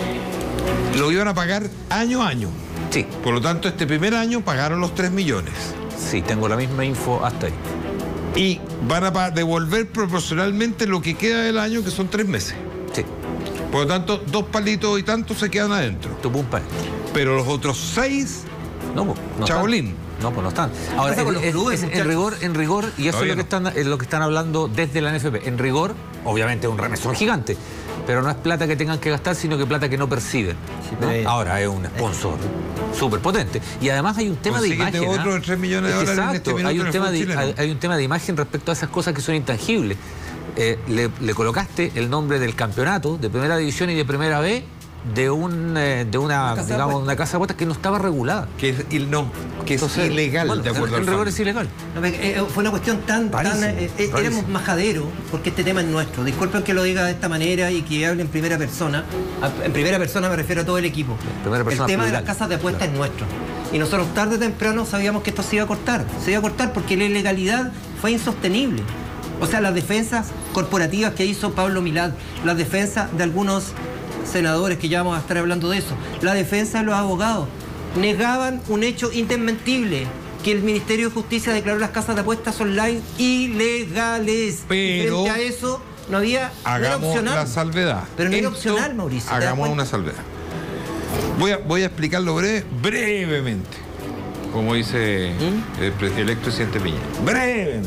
[SPEAKER 1] Lo iban a pagar año a año.
[SPEAKER 4] Sí,
[SPEAKER 1] Por lo tanto, este primer año pagaron los tres millones.
[SPEAKER 4] sí, tengo la misma info hasta ahí.
[SPEAKER 1] Y van a pa- devolver proporcionalmente lo que queda del año, que son tres meses.
[SPEAKER 4] Sí,
[SPEAKER 1] Por lo tanto, dos palitos y tantos se quedan adentro.
[SPEAKER 4] tu pumpa.
[SPEAKER 1] Pero los otros seis,
[SPEAKER 4] No, pues, no
[SPEAKER 1] Chabolín.
[SPEAKER 4] están. No, pues no están. Ahora,
[SPEAKER 3] pasa con
[SPEAKER 4] es-
[SPEAKER 3] los
[SPEAKER 4] es-
[SPEAKER 3] clubes,
[SPEAKER 4] es- en
[SPEAKER 3] muchachos?
[SPEAKER 4] rigor, en rigor, y eso es
[SPEAKER 1] Todavía
[SPEAKER 4] lo que, están, es lo que están hablando desde la N F P. En rigor, obviamente es un remesón gigante, pero no es plata que tengan que gastar, sino que plata que no perciben. ¿no?
[SPEAKER 3] pero es-
[SPEAKER 4] Ahora es un sponsor súper potente. Y además hay un tema de
[SPEAKER 1] Consíguete
[SPEAKER 4] imagen.
[SPEAKER 1] otro
[SPEAKER 4] ¿ah?
[SPEAKER 1] de tres millones de
[SPEAKER 4] Es que
[SPEAKER 1] dólares en
[SPEAKER 4] exacto,
[SPEAKER 1] este minuto
[SPEAKER 4] hay
[SPEAKER 1] en
[SPEAKER 4] un,
[SPEAKER 1] el
[SPEAKER 4] tema
[SPEAKER 1] fútbol
[SPEAKER 4] de,
[SPEAKER 1] chileno.
[SPEAKER 4] hay, hay un tema de imagen respecto a esas cosas que son intangibles. Eh, le, le colocaste el nombre del campeonato de primera división y de primera B de un eh, de una,
[SPEAKER 3] Una casa de
[SPEAKER 4] digamos,
[SPEAKER 3] apuestas.
[SPEAKER 4] una casa de apuestas que no estaba regulada.
[SPEAKER 1] que es, il- no, que es
[SPEAKER 4] Entonces,
[SPEAKER 1] ilegal,
[SPEAKER 4] bueno,
[SPEAKER 1] de acuerdo
[SPEAKER 4] en,
[SPEAKER 1] al
[SPEAKER 4] en rigor
[SPEAKER 1] fallo.
[SPEAKER 4] es ilegal.
[SPEAKER 3] No, me- eh, fue una cuestión tan, tan
[SPEAKER 4] Rarísimo,
[SPEAKER 3] eh, eh, éramos
[SPEAKER 4] rarísimo.
[SPEAKER 3] majadero, porque este tema es nuestro. Disculpen que lo diga de esta manera y que hable en primera persona. A- En primera persona me refiero a todo el equipo.
[SPEAKER 4] primera persona
[SPEAKER 3] el tema de
[SPEAKER 4] plural.
[SPEAKER 3] las casas de apuestas es nuestro. Y nosotros tarde o temprano sabíamos que esto se iba a cortar. Se iba a cortar porque la ilegalidad fue insostenible. O sea, las defensas corporativas que hizo Pablo Milad, las defensas de algunos senadores, que ya vamos a estar hablando de eso, la defensa de los abogados, negaban un hecho indesmentible, que el Ministerio de Justicia declaró las casas de apuestas online ilegales. Y
[SPEAKER 1] Pero-
[SPEAKER 3] frente a eso no había no era
[SPEAKER 1] Hagamos
[SPEAKER 3] opcional.
[SPEAKER 1] la salvedad.
[SPEAKER 3] Pero no era
[SPEAKER 1] Esto,
[SPEAKER 3] opcional, Mauricio, ¿te das
[SPEAKER 1] Hagamos
[SPEAKER 3] cuenta?
[SPEAKER 1] una salvedad. Voy a, voy a explicarlo breve, brevemente, como dice ¿Mm? el, el expresidente Piñera. Brevemente.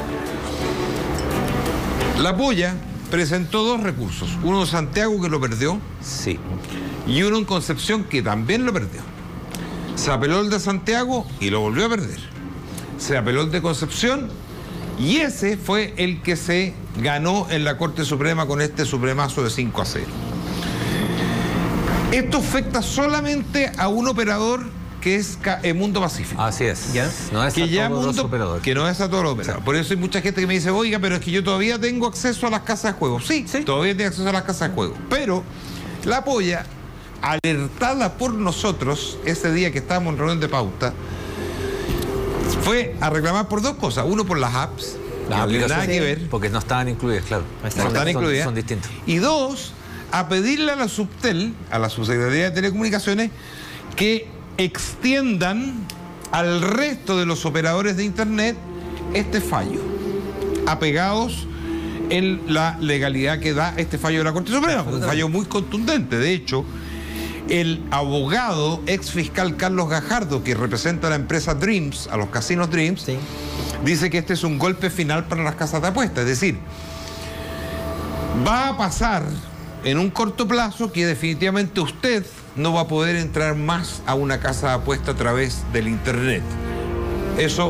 [SPEAKER 1] La Polla presentó dos recursos. Uno en Santiago, que lo perdió.
[SPEAKER 4] Sí.
[SPEAKER 1] Y uno en Concepción, que también lo perdió. Se apeló el de Santiago y lo volvió a perder. Se apeló el de Concepción y ese fue el que se ganó en la Corte Suprema con este supremazo de cinco a cero. Esto afecta solamente a un operador que es el Mundo Pacífico.
[SPEAKER 4] Así es.
[SPEAKER 3] ¿Ya?
[SPEAKER 4] No es
[SPEAKER 1] que
[SPEAKER 4] a
[SPEAKER 1] ya
[SPEAKER 4] todos
[SPEAKER 1] mundo,
[SPEAKER 4] los operadores.
[SPEAKER 1] Que no es a todos los operadores. Por eso hay mucha gente que me dice, oiga, pero es que yo todavía tengo acceso a las casas de juego. Sí, sí, todavía tengo acceso a las casas de juego. Pero la Polla, alertada por nosotros ese día que estábamos en reunión de pauta, fue a reclamar por dos cosas. Uno, por las apps,
[SPEAKER 4] Las
[SPEAKER 1] que no tienen nada
[SPEAKER 4] aplicaciones,
[SPEAKER 1] que ver.
[SPEAKER 4] porque no estaban incluidas, claro.
[SPEAKER 1] No
[SPEAKER 4] Son-
[SPEAKER 1] están
[SPEAKER 4] son-
[SPEAKER 1] incluidas.
[SPEAKER 4] Son distintas.
[SPEAKER 1] Y dos, a pedirle a la Subtel, a la Subsecretaría de Telecomunicaciones, que extiendan al resto de los operadores de Internet este fallo, apegados en la legalidad que da este fallo de la Corte Suprema, un fallo muy contundente. De hecho, el abogado ex fiscal Carlos Gajardo, que representa a la empresa Dreams, a los casinos Dreams,
[SPEAKER 3] Sí.
[SPEAKER 1] dice que este es un golpe final para las casas de apuestas. Es decir, va a pasar en un corto plazo que definitivamente usted no va a poder entrar más a una casa de apuesta a través del Internet. Eso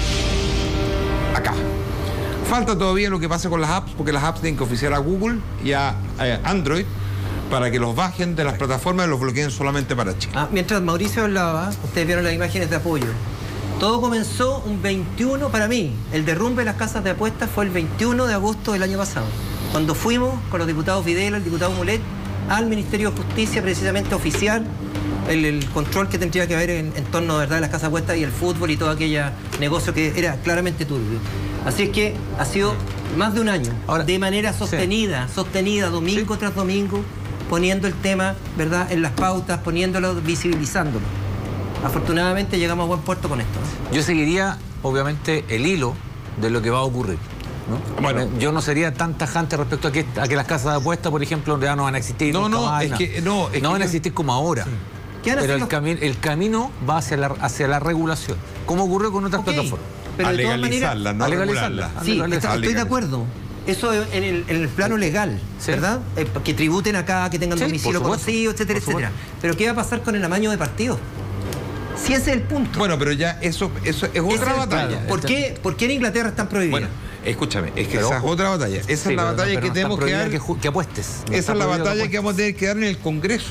[SPEAKER 1] acá. Falta todavía lo que pase con las apps, porque las apps tienen que oficiar a Google y a, a Android para que los bajen de las plataformas y los bloqueen solamente para Chile.
[SPEAKER 3] Ah, mientras Mauricio hablaba, ustedes vieron las imágenes de apoyo. Todo comenzó un veintiuno, para mí, el derrumbe de las casas de apuestas fue el veintiuno de agosto del año pasado, cuando fuimos con los diputados Videla, el diputado Mulet, al Ministerio de Justicia, precisamente a oficiar el, el control que tendría que haber en, en torno de verdad a las casas de apuestas y el fútbol y todo aquel negocio que era claramente turbio. Así es que ha sido más de un año,
[SPEAKER 4] Ahora,
[SPEAKER 3] de manera sostenida,
[SPEAKER 4] sí.
[SPEAKER 3] sostenida, domingo
[SPEAKER 4] Sí.
[SPEAKER 3] tras domingo, poniendo el tema, ¿verdad?, en las pautas, poniéndolo, visibilizándolo. Afortunadamente llegamos a buen puerto con esto, ¿no?
[SPEAKER 4] Yo seguiría, obviamente, el hilo de lo que va a ocurrir, ¿no?
[SPEAKER 1] Bueno.
[SPEAKER 4] Yo no sería tan tajante respecto a que, a que las casas de apuestas, por ejemplo, ya no van a existir.
[SPEAKER 1] No,
[SPEAKER 4] nunca
[SPEAKER 1] no,
[SPEAKER 4] más,
[SPEAKER 1] es
[SPEAKER 4] nada.
[SPEAKER 1] que- no, es
[SPEAKER 4] no
[SPEAKER 1] que
[SPEAKER 4] van a
[SPEAKER 1] yo-
[SPEAKER 4] existir como ahora.
[SPEAKER 3] ¿Qué van a
[SPEAKER 4] Pero
[SPEAKER 3] hacer
[SPEAKER 4] el,
[SPEAKER 3] los-
[SPEAKER 4] cami- el camino va hacia la, hacia la regulación, como ocurrió con otras
[SPEAKER 3] Ok,
[SPEAKER 4] plataformas.
[SPEAKER 3] pero
[SPEAKER 1] a
[SPEAKER 3] de todas maneras,
[SPEAKER 1] legalizarla, no
[SPEAKER 4] a
[SPEAKER 1] a
[SPEAKER 4] legalizarla.
[SPEAKER 1] regularla.
[SPEAKER 3] sí,
[SPEAKER 4] legalizar.
[SPEAKER 3] está- estoy de
[SPEAKER 1] legalizar.
[SPEAKER 3] acuerdo. Eso en el, en el plano legal,
[SPEAKER 4] Sí.
[SPEAKER 3] ¿verdad? Eh, que tributen acá, que tengan
[SPEAKER 4] Sí,
[SPEAKER 3] domicilio
[SPEAKER 4] por supuesto,
[SPEAKER 3] conocido, etcétera,
[SPEAKER 4] por
[SPEAKER 3] etcétera. Pero ¿qué va a pasar con el amaño de partidos? Si ese es el punto.
[SPEAKER 1] Bueno, pero ya eso, eso es
[SPEAKER 3] Ese
[SPEAKER 1] otra
[SPEAKER 3] es el
[SPEAKER 1] batalla.
[SPEAKER 3] punto. ¿Por qué, ¿Por qué en Inglaterra están prohibidas?
[SPEAKER 1] Bueno, escúchame, es que
[SPEAKER 4] Pero
[SPEAKER 1] esa es
[SPEAKER 4] ojo.
[SPEAKER 1] otra batalla. Esa
[SPEAKER 4] Sí,
[SPEAKER 1] es la
[SPEAKER 4] pero no-
[SPEAKER 1] batalla
[SPEAKER 4] pero
[SPEAKER 1] que
[SPEAKER 4] no
[SPEAKER 1] tenemos
[SPEAKER 4] está
[SPEAKER 1] que
[SPEAKER 4] prohibido
[SPEAKER 1] dar.
[SPEAKER 4] que, ju- que apuestes. No
[SPEAKER 1] Esa
[SPEAKER 4] está
[SPEAKER 1] es la
[SPEAKER 4] prohibido
[SPEAKER 1] batalla que
[SPEAKER 4] apuestes.
[SPEAKER 1] vamos a tener que dar en el Congreso.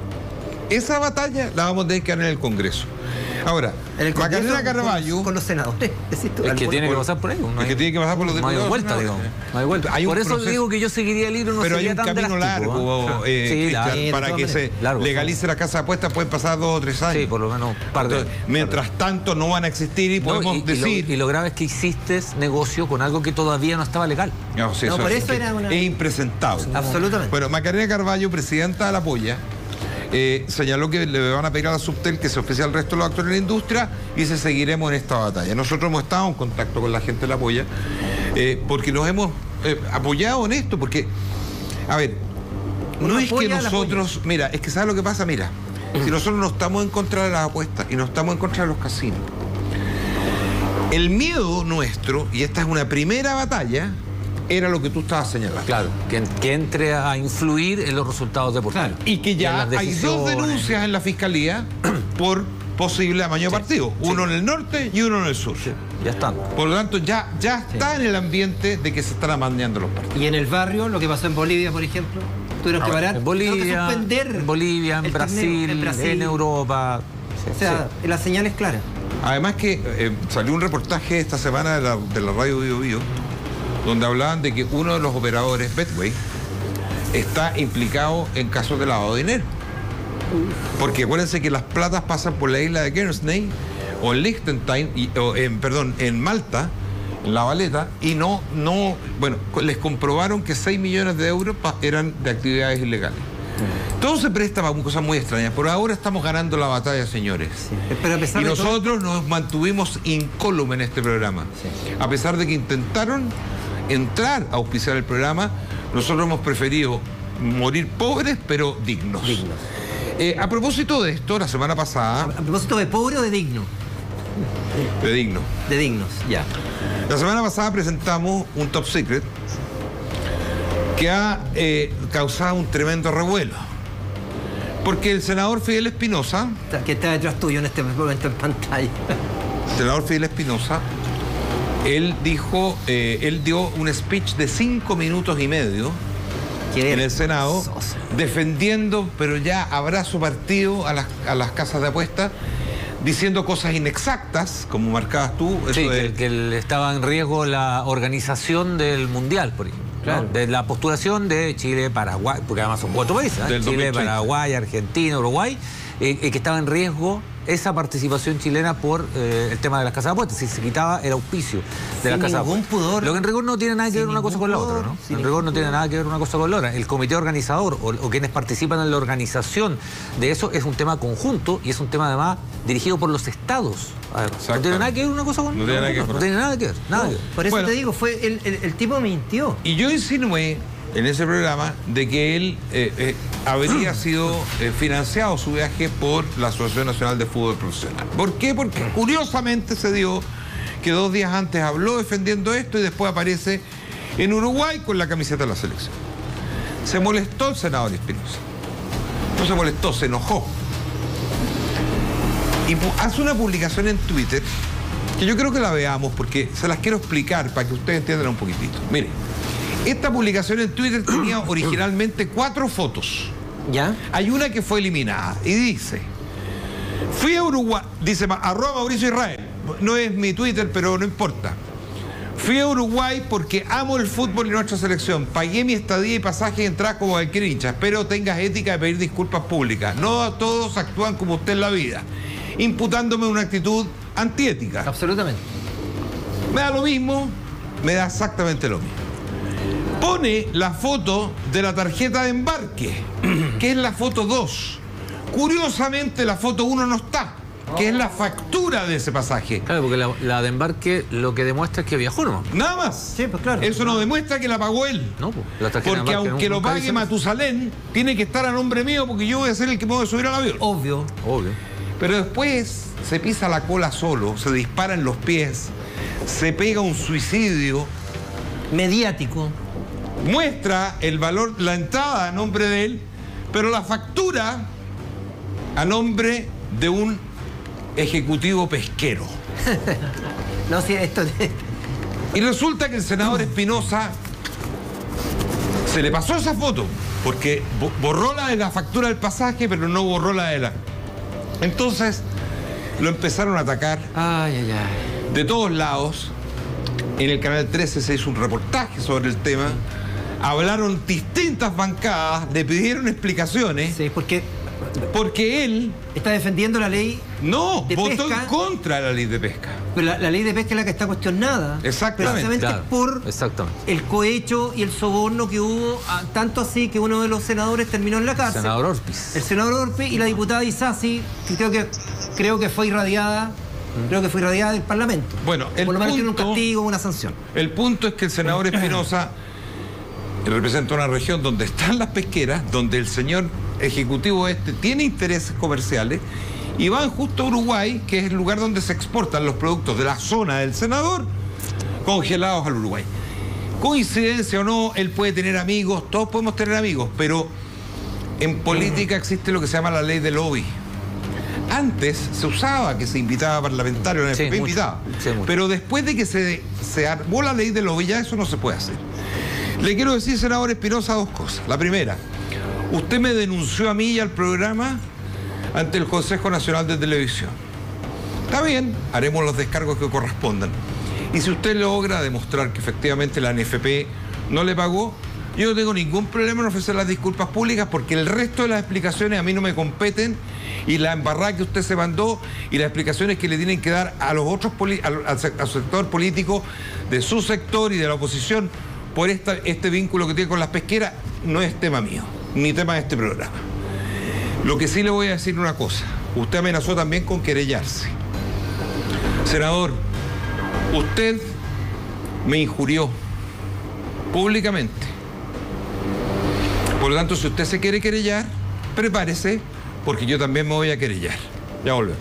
[SPEAKER 1] Esa batalla la vamos a tener que dar en el Congreso. Ahora,
[SPEAKER 3] En el Congreso,
[SPEAKER 1] Macarena
[SPEAKER 3] con-
[SPEAKER 1] Carballo,
[SPEAKER 3] Con los senadores. decís tú,
[SPEAKER 4] Es
[SPEAKER 3] al-
[SPEAKER 4] que tiene que
[SPEAKER 1] por-
[SPEAKER 4] pasar por ahí. No
[SPEAKER 1] es que
[SPEAKER 4] hay-
[SPEAKER 1] tiene que pasar por los
[SPEAKER 4] No hay
[SPEAKER 1] diputados,
[SPEAKER 4] vuelta,
[SPEAKER 1] ¿no?
[SPEAKER 4] digamos. No hay vuelta.
[SPEAKER 1] Hay un
[SPEAKER 4] Por eso
[SPEAKER 1] proceso-
[SPEAKER 4] digo que yo seguiría el libro, no
[SPEAKER 1] pero hay
[SPEAKER 4] sería
[SPEAKER 1] un
[SPEAKER 4] tan
[SPEAKER 1] camino
[SPEAKER 4] drástico,
[SPEAKER 1] largo,
[SPEAKER 4] ¿ah?
[SPEAKER 1] eh,
[SPEAKER 4] Sí,
[SPEAKER 1] Cristian,
[SPEAKER 4] largo.
[SPEAKER 3] de
[SPEAKER 1] para
[SPEAKER 3] todas
[SPEAKER 1] que se
[SPEAKER 3] maneras.
[SPEAKER 4] Largo,
[SPEAKER 1] legalice la casa de apuestas pueden pasar dos o tres años.
[SPEAKER 4] Sí, por lo menos un par de
[SPEAKER 1] Entonces, mientras tanto no van a existir y
[SPEAKER 4] No,
[SPEAKER 1] podemos
[SPEAKER 4] y, y lo,
[SPEAKER 1] decir...
[SPEAKER 4] y lo grave es que hiciste negocio con algo que todavía no estaba legal.
[SPEAKER 1] No, sí,
[SPEAKER 3] No, por eso
[SPEAKER 1] es,
[SPEAKER 3] era una-
[SPEAKER 1] es impresentable.
[SPEAKER 3] Absolutamente.
[SPEAKER 1] Bueno, Macarena Carballo, presidenta de la Polla, eh, señaló que le van a pedir a la Subtel que se oficie al resto de los actores de la industria y se seguiremos en esta batalla. Nosotros hemos estado en contacto con la gente de la Polla eh, porque nos hemos eh, apoyado en esto, porque, a ver,
[SPEAKER 3] Uno
[SPEAKER 1] no es que
[SPEAKER 3] apoya a la
[SPEAKER 1] nosotros, mira, es que ¿sabes lo que pasa? Mira, si nosotros no estamos en contra de las apuestas y no estamos en contra de los casinos, el miedo nuestro, y esta es una primera batalla, era lo que tú estabas señalando.
[SPEAKER 4] Claro, que, que entre a influir en los resultados deportivos.
[SPEAKER 3] Claro.
[SPEAKER 1] Y que
[SPEAKER 4] en
[SPEAKER 1] ya
[SPEAKER 4] las
[SPEAKER 1] hay dos
[SPEAKER 4] decisiones.
[SPEAKER 1] denuncias en la fiscalía por posible amaño de partido. Uno en el norte y uno en el sur.
[SPEAKER 4] Ya están.
[SPEAKER 1] Por lo tanto, ya, ya está en el ambiente de que se están amañando los partidos.
[SPEAKER 3] Y en el barrio, lo que pasó en Bolivia, por ejemplo, tuvieron que
[SPEAKER 1] Ahora,
[SPEAKER 3] parar,
[SPEAKER 4] En
[SPEAKER 3] tuvieron que
[SPEAKER 4] Bolivia,
[SPEAKER 3] suspender
[SPEAKER 4] en Bolivia, en
[SPEAKER 3] el
[SPEAKER 4] Brasil,
[SPEAKER 3] torneo,
[SPEAKER 4] en,
[SPEAKER 3] Brasil.
[SPEAKER 4] Europa. Sí,
[SPEAKER 3] O sea,
[SPEAKER 4] sí.
[SPEAKER 3] la señal es clara.
[SPEAKER 1] Además que eh, salió un reportaje esta semana de la, de la radio Bio Bio, donde hablaban de que uno de los operadores, Betway, está implicado en casos de lavado de dinero. Porque acuérdense que las platas pasan por la isla de Guernsey o en Liechtenstein, y, o en, perdón, en Malta, en La Valeta, y no, no, bueno, les comprobaron que seis millones de euros pa- eran de actividades ilegales. Todo se presta para cosas muy extrañas. Por ahora estamos ganando la batalla, señores.
[SPEAKER 3] Pero a pesar
[SPEAKER 1] Y
[SPEAKER 3] de todo-
[SPEAKER 1] nosotros nos mantuvimos incólumes en este programa. A pesar de que intentaron entrar a auspiciar el programa, nosotros hemos preferido morir pobres, pero dignos.
[SPEAKER 3] Dignos.
[SPEAKER 1] Eh, a propósito de esto, la semana
[SPEAKER 3] A,
[SPEAKER 1] pasada,
[SPEAKER 3] a propósito de pobre o de digno.
[SPEAKER 1] de digno,
[SPEAKER 3] De dignos, ya.
[SPEAKER 1] la semana pasada presentamos un top secret que ha eh, causado un tremendo revuelo. Porque el senador Fidel Espinosa,
[SPEAKER 3] Está- Que está detrás tuyo en este momento en pantalla.
[SPEAKER 1] el senador Fidel Espinosa, él dijo, eh, él dio un speech de cinco minutos y medio
[SPEAKER 3] Que
[SPEAKER 1] en el Senado,
[SPEAKER 3] soso.
[SPEAKER 1] defendiendo, pero ya abrazo partido a las, a las casas de apuestas, diciendo cosas inexactas, como marcabas tú. Eso
[SPEAKER 4] Sí,
[SPEAKER 1] de-
[SPEAKER 4] que, que estaba en riesgo la organización del Mundial, por ejemplo.
[SPEAKER 3] Claro.
[SPEAKER 4] ¿no? De la postulación de Chile, Paraguay, porque además son cuatro países, ¿eh?
[SPEAKER 1] Del dos mil
[SPEAKER 4] Chile,
[SPEAKER 1] treinta.
[SPEAKER 4] Paraguay, Argentina, Uruguay, eh, eh, que estaba en riesgo esa participación chilena por eh, el tema de las casas de apuestas. Si se quitaba el auspicio de
[SPEAKER 3] Sin
[SPEAKER 4] las casas de
[SPEAKER 3] ningún
[SPEAKER 4] apuestas.
[SPEAKER 3] pudor.
[SPEAKER 4] Lo que en rigor no tiene nada que
[SPEAKER 3] Sin
[SPEAKER 4] ver una cosa
[SPEAKER 3] ningún
[SPEAKER 4] con la
[SPEAKER 3] pudor,
[SPEAKER 4] otra, ¿no?
[SPEAKER 3] sin
[SPEAKER 4] En rigor no
[SPEAKER 3] ningún
[SPEAKER 4] tiene
[SPEAKER 3] pudor.
[SPEAKER 4] nada que ver una cosa con la otra. El comité organizador o, o quienes participan en la organización de eso es un tema conjunto y es un tema además dirigido por los estados. A ver, no tiene nada que ver una cosa con
[SPEAKER 1] No tiene nada que ver.
[SPEAKER 4] No tiene nada que ver. Nada que ver.
[SPEAKER 3] Por eso
[SPEAKER 1] Bueno.
[SPEAKER 3] te digo, fue el, el, el tipo mintió.
[SPEAKER 1] Y yo insinué en ese programa de que él eh, eh, habría sido eh, financiado su viaje por la Asociación Nacional de Fútbol Profesional. ¿Por qué? Porque curiosamente se dio que dos días antes habló defendiendo esto y después aparece en Uruguay con la camiseta de la selección. Se molestó el senador Espinosa. No se molestó, se enojó. Y pu- hace una publicación en Twitter que yo creo que la veamos porque se las quiero explicar para que ustedes entiendan un poquitito. Mire, esta publicación en Twitter tenía originalmente cuatro fotos.
[SPEAKER 3] ¿Ya?
[SPEAKER 1] Hay una que fue eliminada y dice, fui a Uruguay, dice ma- arroba Mauricio Israel, no es mi Twitter, pero no importa. Fui a Uruguay porque amo el fútbol y nuestra selección. Pagué mi estadía y pasaje y entrada como cualquier hincha. Espero tengas ética de pedir disculpas públicas. No todos actúan como usted en la vida, imputándome una actitud antiética.
[SPEAKER 3] Absolutamente.
[SPEAKER 1] Me da lo mismo, me da exactamente lo mismo. Pone la foto de la tarjeta de embarque, que es la foto dos. Curiosamente, la foto uno no está, que es la factura de ese pasaje.
[SPEAKER 4] Claro, porque la, la de embarque lo que demuestra es que viajó, ¿no?
[SPEAKER 1] Nada más.
[SPEAKER 3] Sí, pues claro.
[SPEAKER 1] Eso no demuestra que la pagó él.
[SPEAKER 4] No, pues, la tarjeta de
[SPEAKER 1] Porque
[SPEAKER 4] embarque
[SPEAKER 1] aunque
[SPEAKER 4] nunca
[SPEAKER 1] lo pague
[SPEAKER 4] dice eso.
[SPEAKER 1] Matusalén, tiene que estar a nombre mío porque yo voy a ser el que me voy a subir al avión.
[SPEAKER 3] Obvio.
[SPEAKER 4] Obvio.
[SPEAKER 1] Pero después se pisa la cola solo, se dispara en los pies, se pega un suicidio,
[SPEAKER 3] Mediático.
[SPEAKER 1] muestra el valor, la entrada a nombre de él, pero la factura a nombre de un ejecutivo pesquero.
[SPEAKER 3] No, si esto.
[SPEAKER 1] Y resulta que el senador Espinosa se le pasó esa foto, porque bo- borró la de la factura del pasaje, pero no borró la de la... Entonces lo empezaron a atacar
[SPEAKER 3] Ay, ay, ay.
[SPEAKER 1] de todos lados. En el Canal trece se hizo un reportaje sobre el tema. Hablaron distintas bancadas, le pidieron explicaciones,
[SPEAKER 3] Sí, porque
[SPEAKER 1] porque él
[SPEAKER 3] está defendiendo la ley,
[SPEAKER 1] no
[SPEAKER 3] De
[SPEAKER 1] votó
[SPEAKER 3] pesca.
[SPEAKER 1] en contra de la ley de pesca.
[SPEAKER 3] pero la, la ley de pesca es la que está cuestionada.
[SPEAKER 1] Exactamente.
[SPEAKER 3] Precisamente
[SPEAKER 4] Claro,
[SPEAKER 3] por
[SPEAKER 4] exactamente.
[SPEAKER 3] el cohecho y el soborno que hubo, ah, tanto así que uno de los senadores terminó en la cárcel.
[SPEAKER 4] Senador Orpiz.
[SPEAKER 3] El senador Orpe y la diputada Isasi, que creo que creo que fue irradiada, creo que fue irradiada del Parlamento.
[SPEAKER 1] Bueno, el
[SPEAKER 3] por lo menos tiene un
[SPEAKER 1] punto-
[SPEAKER 3] castigo, una sanción.
[SPEAKER 1] El punto es que el senador Espinosa representa una región donde están las pesqueras, donde el señor ejecutivo este tiene intereses comerciales y van justo a Uruguay, que es el lugar donde se exportan los productos de la zona del senador congelados al Uruguay. Coincidencia o no, él puede tener amigos, todos podemos tener amigos, pero en política existe lo que se llama la ley de lobby. Antes se usaba que se invitaba a parlamentarios, en
[SPEAKER 4] Sí,
[SPEAKER 1] el P P
[SPEAKER 4] mucho.
[SPEAKER 1] invitaba.
[SPEAKER 4] Sí, mucho.
[SPEAKER 1] Pero después de que se, se armó la ley de lobby, ya eso no se puede hacer. Le quiero decir, senador Espinosa, dos cosas. La primera, usted me denunció a mí y al programa ante el Consejo Nacional de Televisión. Está bien, haremos los descargos que correspondan. Y si usted logra demostrar que efectivamente la N F P no le pagó, yo no tengo ningún problema en ofrecer las disculpas públicas porque el resto de las explicaciones a mí no me competen y la embarrada que usted se mandó y las explicaciones que le tienen que dar a los otros poli- al, al sec- al sector político de su sector y de la oposición por esta, este vínculo que tiene con las pesqueras no es tema mío, ni tema de este programa. Lo que sí le voy a decir una cosa, usted amenazó también con querellarse. Senador, usted me injurió públicamente. Por lo tanto, si usted se quiere querellar, prepárese, porque yo también me voy a querellar. Ya volvemos.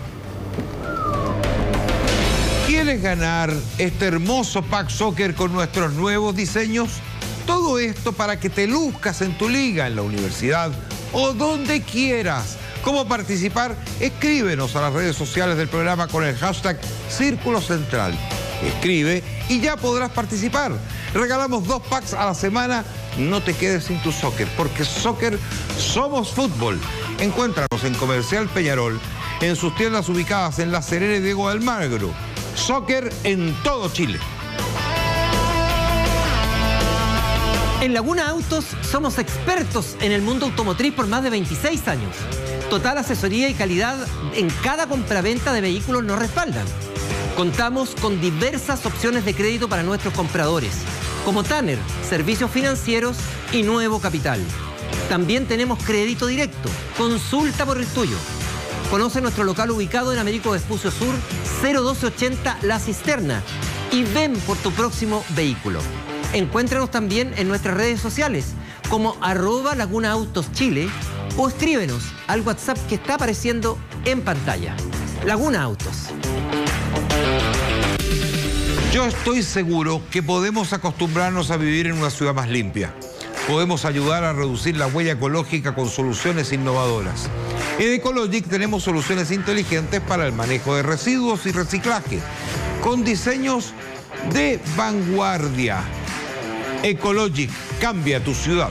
[SPEAKER 1] ¿Quieres ganar este hermoso pack soccer con nuestros nuevos diseños? Todo esto para que te luzcas en tu liga, en la universidad o donde quieras. ¿Cómo participar? Escríbenos a las redes sociales del programa con el hashtag Círculo Central. Escribe y ya podrás participar. Regalamos dos packs a la semana. No te quedes sin tu soccer, porque soccer somos fútbol. Encuéntranos en Comercial Peñarol, en sus tiendas ubicadas en La Serena y Diego de Almagro. Soccer en todo Chile.
[SPEAKER 3] En Laguna Autos somos expertos en el mundo automotriz por más de veintiséis años. Total asesoría y calidad en cada compraventa de vehículos nos respaldan. Contamos con diversas opciones de crédito para nuestros compradores, como Tanner, servicios financieros y Nuevo Capital. También tenemos crédito directo. Consulta por el tuyo. Conoce nuestro local ubicado en Américo Vespucio Sur, cero doce ochenta La Cisterna, y ven por tu próximo vehículo. Encuéntranos también en nuestras redes sociales como arroba Laguna Autos Chile o escríbenos al WhatsApp que está apareciendo en pantalla. Laguna Autos.
[SPEAKER 1] Yo estoy seguro que podemos acostumbrarnos a vivir en una ciudad más limpia. Podemos ayudar a reducir la huella ecológica con soluciones innovadoras. En Ecologic tenemos soluciones inteligentes para el manejo de residuos y reciclaje, con diseños de vanguardia. Ecologic, cambia tu ciudad.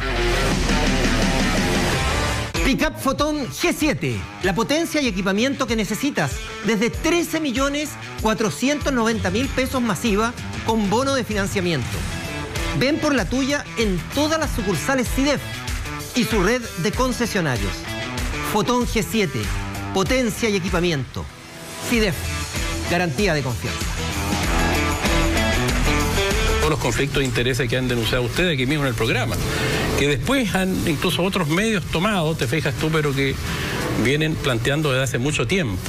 [SPEAKER 3] Pickup Fotón G siete, la potencia y equipamiento que necesitas, desde trece millones cuatrocientos noventa mil pesos masiva con bono de financiamiento. Ven por la tuya en todas las sucursales C I D E F y su red de concesionarios. Fotón G siete, potencia y equipamiento. C I D E F, garantía de confianza.
[SPEAKER 5] Todos los conflictos de intereses que han denunciado ustedes aquí mismo en el programa, que después han incluso otros medios tomado, te fijas tú, pero que vienen planteando desde hace mucho tiempo.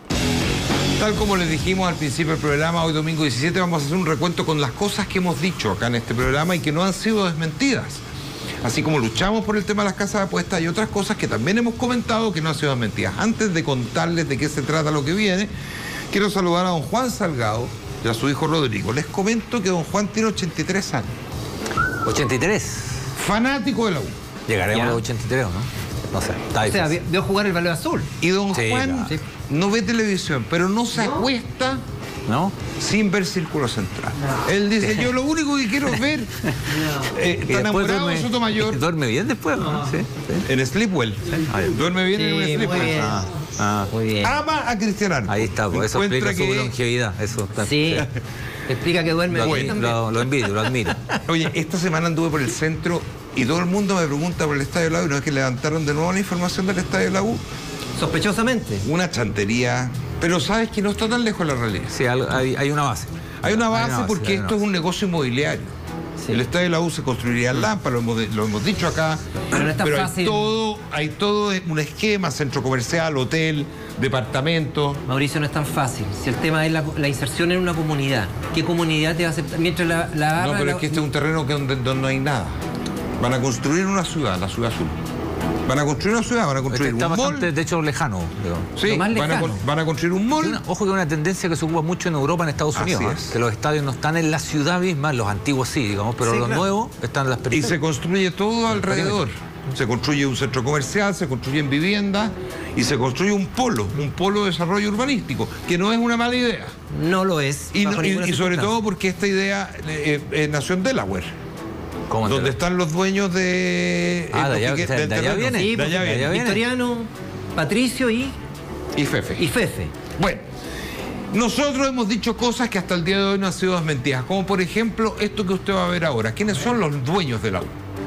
[SPEAKER 1] Tal como les dijimos al principio del programa, hoy domingo diecisiete vamos a hacer un recuento con las cosas que hemos dicho acá en este programa y que no han sido desmentidas. Así como luchamos por el tema de las casas de apuestas, hay otras cosas que también hemos comentado que no han sido desmentidas. Antes de contarles de qué se trata lo que viene, quiero saludar a don Juan Salgado y a su hijo Rodrigo. Les comento que don Juan tiene ochenta y tres años.
[SPEAKER 4] ¿ochenta y tres?
[SPEAKER 1] Fanático de la U.
[SPEAKER 4] ¿Llegaremos
[SPEAKER 3] Ya.
[SPEAKER 4] a los ochenta y tres o no? No sé, está
[SPEAKER 3] O sea,
[SPEAKER 4] difícil.
[SPEAKER 3] vio jugar el Balón Azul.
[SPEAKER 1] Y don
[SPEAKER 4] Sí,
[SPEAKER 1] Juan
[SPEAKER 4] claro.
[SPEAKER 1] no ve televisión, pero no se acuesta
[SPEAKER 4] ¿No?
[SPEAKER 1] sin ver Círculo Central. Él dice, yo lo único que quiero es ver. Eh,
[SPEAKER 4] Y
[SPEAKER 1] está
[SPEAKER 4] después
[SPEAKER 1] enamorado de Sotomayor.
[SPEAKER 4] ¿Duerme bien después? ¿No? Sí, sí.
[SPEAKER 1] En Sleepwell.
[SPEAKER 4] Ah, bien.
[SPEAKER 1] Duerme bien en un
[SPEAKER 3] Sí, muy
[SPEAKER 1] Sleepwell.
[SPEAKER 3] bien.
[SPEAKER 4] Ah, ah.
[SPEAKER 3] Muy bien.
[SPEAKER 1] Ama a Cristian Arco.
[SPEAKER 4] Ahí está, pues eso
[SPEAKER 1] Encuentra
[SPEAKER 4] explica su
[SPEAKER 1] que-
[SPEAKER 4] longevidad. Eso está.
[SPEAKER 3] Sí, explica que duerme
[SPEAKER 4] Lo,
[SPEAKER 3] bien
[SPEAKER 4] admi-
[SPEAKER 3] también.
[SPEAKER 4] lo, lo envidio, lo admiro.
[SPEAKER 1] Oye, esta semana anduve por el centro y todo el mundo me pregunta por el Estadio de la U. ¿No es que levantaron de nuevo la información del Estadio de la U?
[SPEAKER 3] Sospechosamente.
[SPEAKER 1] Una chantería. Pero sabes que no está tan lejos de la realidad.
[SPEAKER 4] Sí, al- hay, hay una base.
[SPEAKER 1] Hay una base
[SPEAKER 4] hay
[SPEAKER 1] porque
[SPEAKER 4] hay una
[SPEAKER 1] esto es
[SPEAKER 4] base.
[SPEAKER 1] un negocio inmobiliario.
[SPEAKER 3] Sí.
[SPEAKER 1] El Estadio de la U se construiría en Lampa, lo hemos, de- lo hemos dicho acá.
[SPEAKER 3] Pero no es tan
[SPEAKER 1] hay
[SPEAKER 3] fácil.
[SPEAKER 1] todo, hay todo un esquema, centro comercial, hotel, departamento.
[SPEAKER 3] Mauricio, no es tan fácil. Si el tema es la, la inserción en una comunidad, ¿qué comunidad te va a aceptar? Mientras la, la
[SPEAKER 1] No,
[SPEAKER 3] barra
[SPEAKER 1] pero
[SPEAKER 3] la-
[SPEAKER 1] es que este es un terreno que donde, donde no hay nada. Van a construir una ciudad, la ciudad azul. Van a construir una ciudad, van a construir
[SPEAKER 4] Está
[SPEAKER 1] un
[SPEAKER 4] bastante,
[SPEAKER 1] mall.
[SPEAKER 4] de hecho, lejano. digo.
[SPEAKER 1] Sí,
[SPEAKER 3] lo más
[SPEAKER 1] van a,
[SPEAKER 3] lejano.
[SPEAKER 1] con- van a construir un
[SPEAKER 4] Hay
[SPEAKER 1] mall.
[SPEAKER 4] una- ojo que es una tendencia que se ocupa mucho en Europa, en Estados
[SPEAKER 1] Así
[SPEAKER 4] Unidos.
[SPEAKER 1] es.
[SPEAKER 4] ¿eh? Que los estadios no están en la ciudad misma, los antiguos sí, digamos, pero
[SPEAKER 3] Sí,
[SPEAKER 4] los
[SPEAKER 3] claro.
[SPEAKER 4] nuevos están en las
[SPEAKER 1] Y
[SPEAKER 4] periferias.
[SPEAKER 1] se construye todo alrededor. Se construye un centro comercial, se construyen viviendas y se construye un polo, un polo de desarrollo urbanístico, que no es una mala idea.
[SPEAKER 3] No lo es.
[SPEAKER 1] Y,
[SPEAKER 3] bajo
[SPEAKER 1] no- y-
[SPEAKER 3] ninguna
[SPEAKER 1] y sobre
[SPEAKER 3] circunstancia.
[SPEAKER 1] todo porque esta idea eh, eh, nació en Delaware,
[SPEAKER 4] ¿Cómo
[SPEAKER 1] donde
[SPEAKER 4] te-
[SPEAKER 1] están los dueños de...
[SPEAKER 4] Ah,
[SPEAKER 1] eh,
[SPEAKER 4] de allá-
[SPEAKER 1] pique-
[SPEAKER 4] de-
[SPEAKER 1] del
[SPEAKER 4] de allá
[SPEAKER 1] terreno.
[SPEAKER 4] viene.
[SPEAKER 3] Sí,
[SPEAKER 1] De allá
[SPEAKER 3] porque-
[SPEAKER 1] viene.
[SPEAKER 4] viene.
[SPEAKER 3] Victoriano, Patricio y,
[SPEAKER 1] Y Fefe.
[SPEAKER 3] y Fefe.
[SPEAKER 1] Bueno, nosotros hemos dicho cosas que hasta el día de hoy no han sido desmentidas, como por ejemplo esto que usted va a ver ahora. ¿Quiénes son los dueños de la U?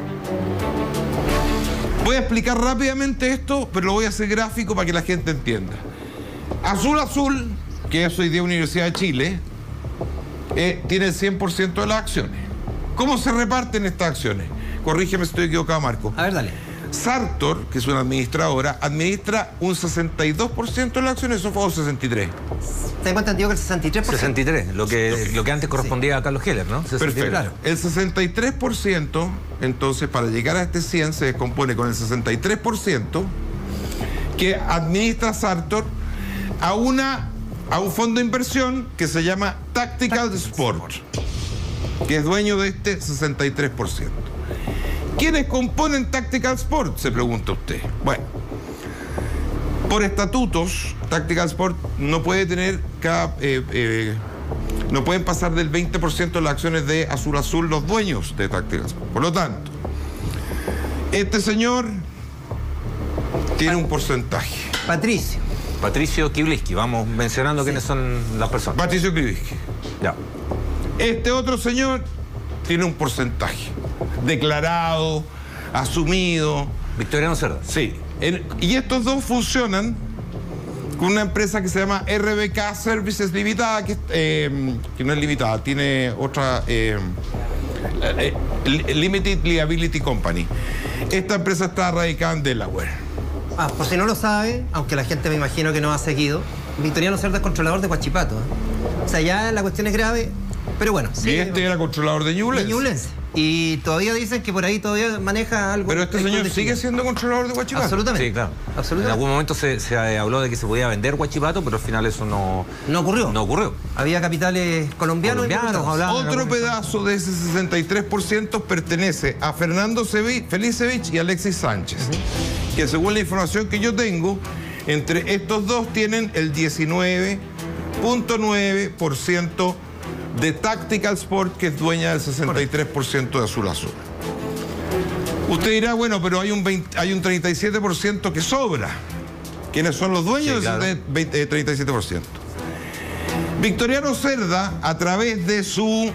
[SPEAKER 1] Voy a explicar rápidamente esto, pero lo voy a hacer gráfico para que la gente entienda. Azul Azul, que es hoy día Universidad de Chile, eh, tiene el cien por ciento de las acciones. ¿Cómo se reparten estas acciones? Corrígeme si estoy equivocado, Marco.
[SPEAKER 3] A ver, dale.
[SPEAKER 1] Sartor, que es una administradora, administra un sesenta y dos por ciento de las acciones, eso fue un sesenta y tres por ciento.
[SPEAKER 3] Tengo entendido que el sesenta y tres por ciento.
[SPEAKER 4] sesenta y tres, lo que, lo que antes correspondía a Carlos Heller, ¿no? sesenta y tres.
[SPEAKER 1] Perfecto. El sesenta y tres por ciento, entonces, para llegar a este cien, se descompone con el sesenta y tres por ciento, que administra Sartor a, una, a un fondo de inversión que se llama Tactical, Tactical Sport, Sport, que es dueño de este sesenta y tres por ciento. ¿Quiénes componen Tactical Sport?, se pregunta usted. Bueno, por estatutos, Tactical Sport no puede tener cada, eh, eh, no pueden pasar del veinte por ciento de las acciones de Azul Azul los dueños de Tactical Sport. Por lo tanto, este señor tiene un porcentaje.
[SPEAKER 3] Patricio.
[SPEAKER 4] Patricio Kibliski, vamos mencionando sí. quiénes son las personas.
[SPEAKER 1] Patricio Kibliski.
[SPEAKER 4] Ya.
[SPEAKER 1] Este otro señor tiene un porcentaje declarado, asumido.
[SPEAKER 4] Victoriano Cerda.
[SPEAKER 1] Sí. En, y estos dos funcionan con una empresa que se llama R B K Services Limitada, que, eh, que no es limitada, tiene otra eh, eh, Limited Liability Company. Esta empresa está radicada en Delaware.
[SPEAKER 3] Ah, por si no lo sabe, aunque la gente me imagino que no ha seguido, Victoriano Cerda es controlador de Huachipato, ¿eh? O sea, ya la cuestión es grave, pero bueno.
[SPEAKER 1] Sí, y este era controlador de Ñublense.
[SPEAKER 3] De Ñublense. Y todavía dicen que por ahí todavía maneja algo.
[SPEAKER 1] Pero este señor sigue siendo controlador de Huachipato.
[SPEAKER 3] Absolutamente.
[SPEAKER 4] Sí, claro.
[SPEAKER 3] Absolutamente.
[SPEAKER 4] En algún momento se, se habló de que se podía vender Huachipato, pero al final eso no...
[SPEAKER 3] No ocurrió.
[SPEAKER 4] No ocurrió.
[SPEAKER 3] Había capitales colombianos.
[SPEAKER 4] Colombianos hablaban.
[SPEAKER 1] Otro pedazo de ese sesenta y tres por ciento pertenece a Fernando Felicevich y Alexis Sánchez, uh-huh. que según la información que yo tengo, entre estos dos tienen el diecinueve punto nueve por ciento de Tactical Sport, que es dueña del sesenta y tres por ciento de Azul Azul. Usted dirá, bueno, pero hay un, veinte, hay un treinta y siete por ciento que sobra. ¿Quiénes son los dueños? Sí, claro. Del veinte, treinta y siete por ciento. Victoriano Cerda, a través de su...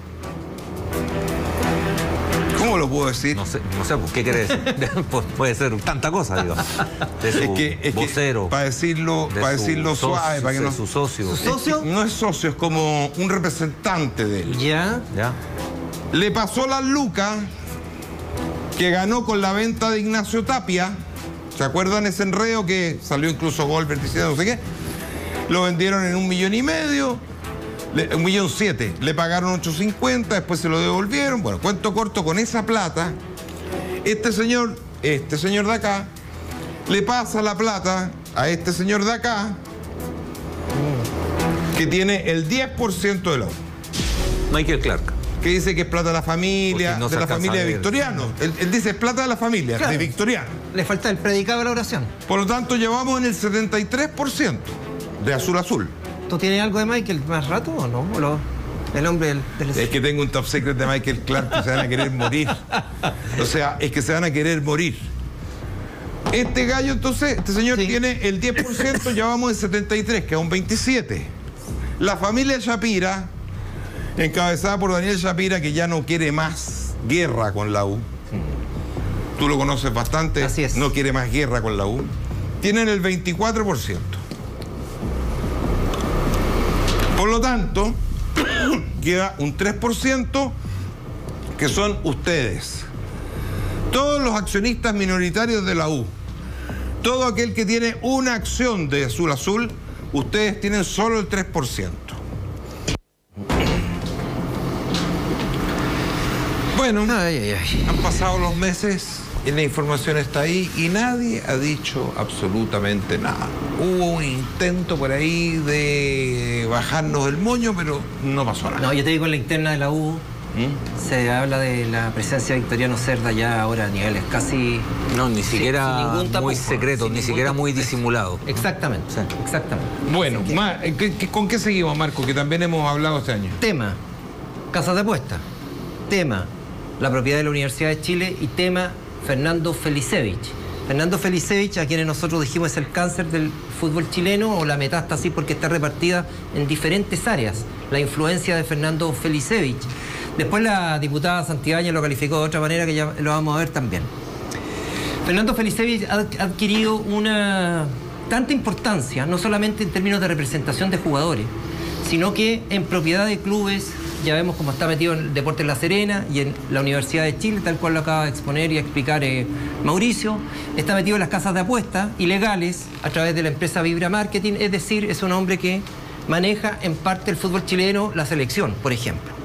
[SPEAKER 1] ¿Cómo lo puedo decir?
[SPEAKER 4] No sé, no sé ¿qué quiere decir? Puede ser tanta cosa, digo. De su
[SPEAKER 1] es que, es
[SPEAKER 4] vocero.
[SPEAKER 1] Que, para decirlo, para decirlo
[SPEAKER 4] socio,
[SPEAKER 1] suave, para que no...
[SPEAKER 4] Su socio.
[SPEAKER 3] ¿Su socio?
[SPEAKER 1] No es socio, es como un representante de él.
[SPEAKER 3] Ya.
[SPEAKER 4] Ya.
[SPEAKER 1] Le pasó la luca que ganó con la venta de Ignacio Tapia. ¿Se acuerdan ese enredo que salió incluso Goldberg diciendo no sé qué? Lo vendieron en un millón y medio. Le, un millón siete, le pagaron ocho cincuenta, después se lo devolvieron. Bueno, cuento corto, con esa plata, este señor, este señor de acá, le pasa la plata a este señor de acá, que tiene el diez por ciento de la U.
[SPEAKER 4] Michael Clark.
[SPEAKER 1] Que dice que es plata de la familia,
[SPEAKER 4] no
[SPEAKER 1] de la familia de Victoriano. Él, él dice es plata de la familia, claro, de Victoriano.
[SPEAKER 3] Le falta el predicado de la oración.
[SPEAKER 1] Por lo tanto, llevamos en el setenta y tres por ciento de Azul Azul.
[SPEAKER 3] ¿Tú tienes algo de Michael más rato o no? ¿O lo, el hombre del, del...
[SPEAKER 1] Es que tengo un top secret de Michael Clark que se van a querer morir. O sea, es que se van a querer morir. Este gallo, entonces, este señor sí. tiene el diez por ciento, ya vamos en setenta y tres, que es un veintisiete. La familia Shapira, encabezada por Daniel Shapira, que ya no quiere más guerra con la U. Tú lo conoces bastante.
[SPEAKER 3] Así es.
[SPEAKER 1] No quiere más guerra con la U. Tienen el veinticuatro por ciento. Por lo tanto, queda un tres por ciento que son ustedes. Todos los accionistas minoritarios de la U, todo aquel que tiene una acción de Azul Azul, ustedes tienen solo el tres por ciento. Bueno, ay, ay, ay. Han pasado los meses y la información está ahí y nadie ha dicho absolutamente nada. Hubo un intento por ahí de bajarnos el moño, pero no pasó nada.
[SPEAKER 3] No, yo te digo, en la interna de la U ¿Mm? se habla de la presencia de Victoriano Cerda ya ahora a niveles casi...
[SPEAKER 4] No, ni siquiera sí, muy secreto, ni siquiera muy disimulado.
[SPEAKER 3] Exactamente, sí. exactamente.
[SPEAKER 1] Bueno, Ma, ¿qué, qué, ¿con qué seguimos, Marco? Que también hemos hablado este año.
[SPEAKER 3] Tema, casas de apuestas. Tema, la propiedad de la Universidad de Chile. Y tema, Fernando Felicevich. Fernando Felicevich, a quienes nosotros dijimos es el cáncer del fútbol chileno o la metástasis porque está repartida en diferentes áreas. La influencia de Fernando Felicevich. Después la diputada Santibáñez lo calificó de otra manera que ya lo vamos a ver también. Fernando Felicevich ha adquirido una tanta importancia, no solamente en términos de representación de jugadores, sino que en propiedad de clubes. Ya vemos cómo está metido en el Deportes La Serena y en la Universidad de Chile, tal cual lo acaba de exponer y explicar eh, Mauricio. Está metido en las casas de apuestas ilegales a través de la empresa Vibra Marketing, es decir, es un hombre que maneja en parte el fútbol chileno, la selección, por ejemplo.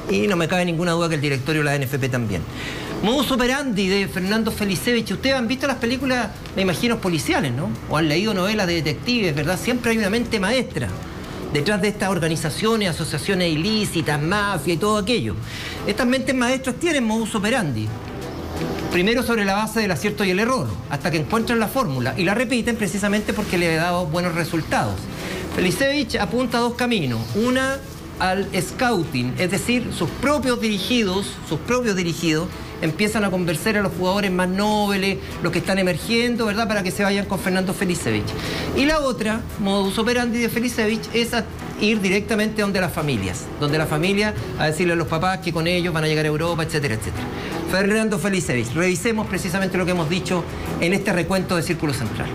[SPEAKER 3] Y no me cabe ninguna duda que el directorio de la N F P también. Modus operandi de Fernando Felicevich. Ustedes han visto las películas, me imagino, policiales, ¿no? O han leído novelas de detectives, ¿verdad? Siempre hay una mente maestra detrás de estas organizaciones, asociaciones ilícitas, mafia y todo aquello. Estas mentes maestras tienen modus operandi. Primero sobre la base del acierto y el error, hasta que encuentran la fórmula y la repiten precisamente porque le ha dado buenos resultados. Felicevich apunta a dos caminos. Una, al scouting, es decir, sus propios dirigidos, sus propios dirigidos empiezan a convencer a los jugadores más nobles, los que están emergiendo, ¿verdad?, para que se vayan con Fernando Felicevich. Y la otra, modus operandi de Felicevich, es a ir directamente donde las familias, donde la familia a decirle a los papás que con ellos van a llegar a Europa, etcétera, etcétera. Fernando Felicevich, revisemos precisamente lo que hemos dicho en este recuento de Círculo Central.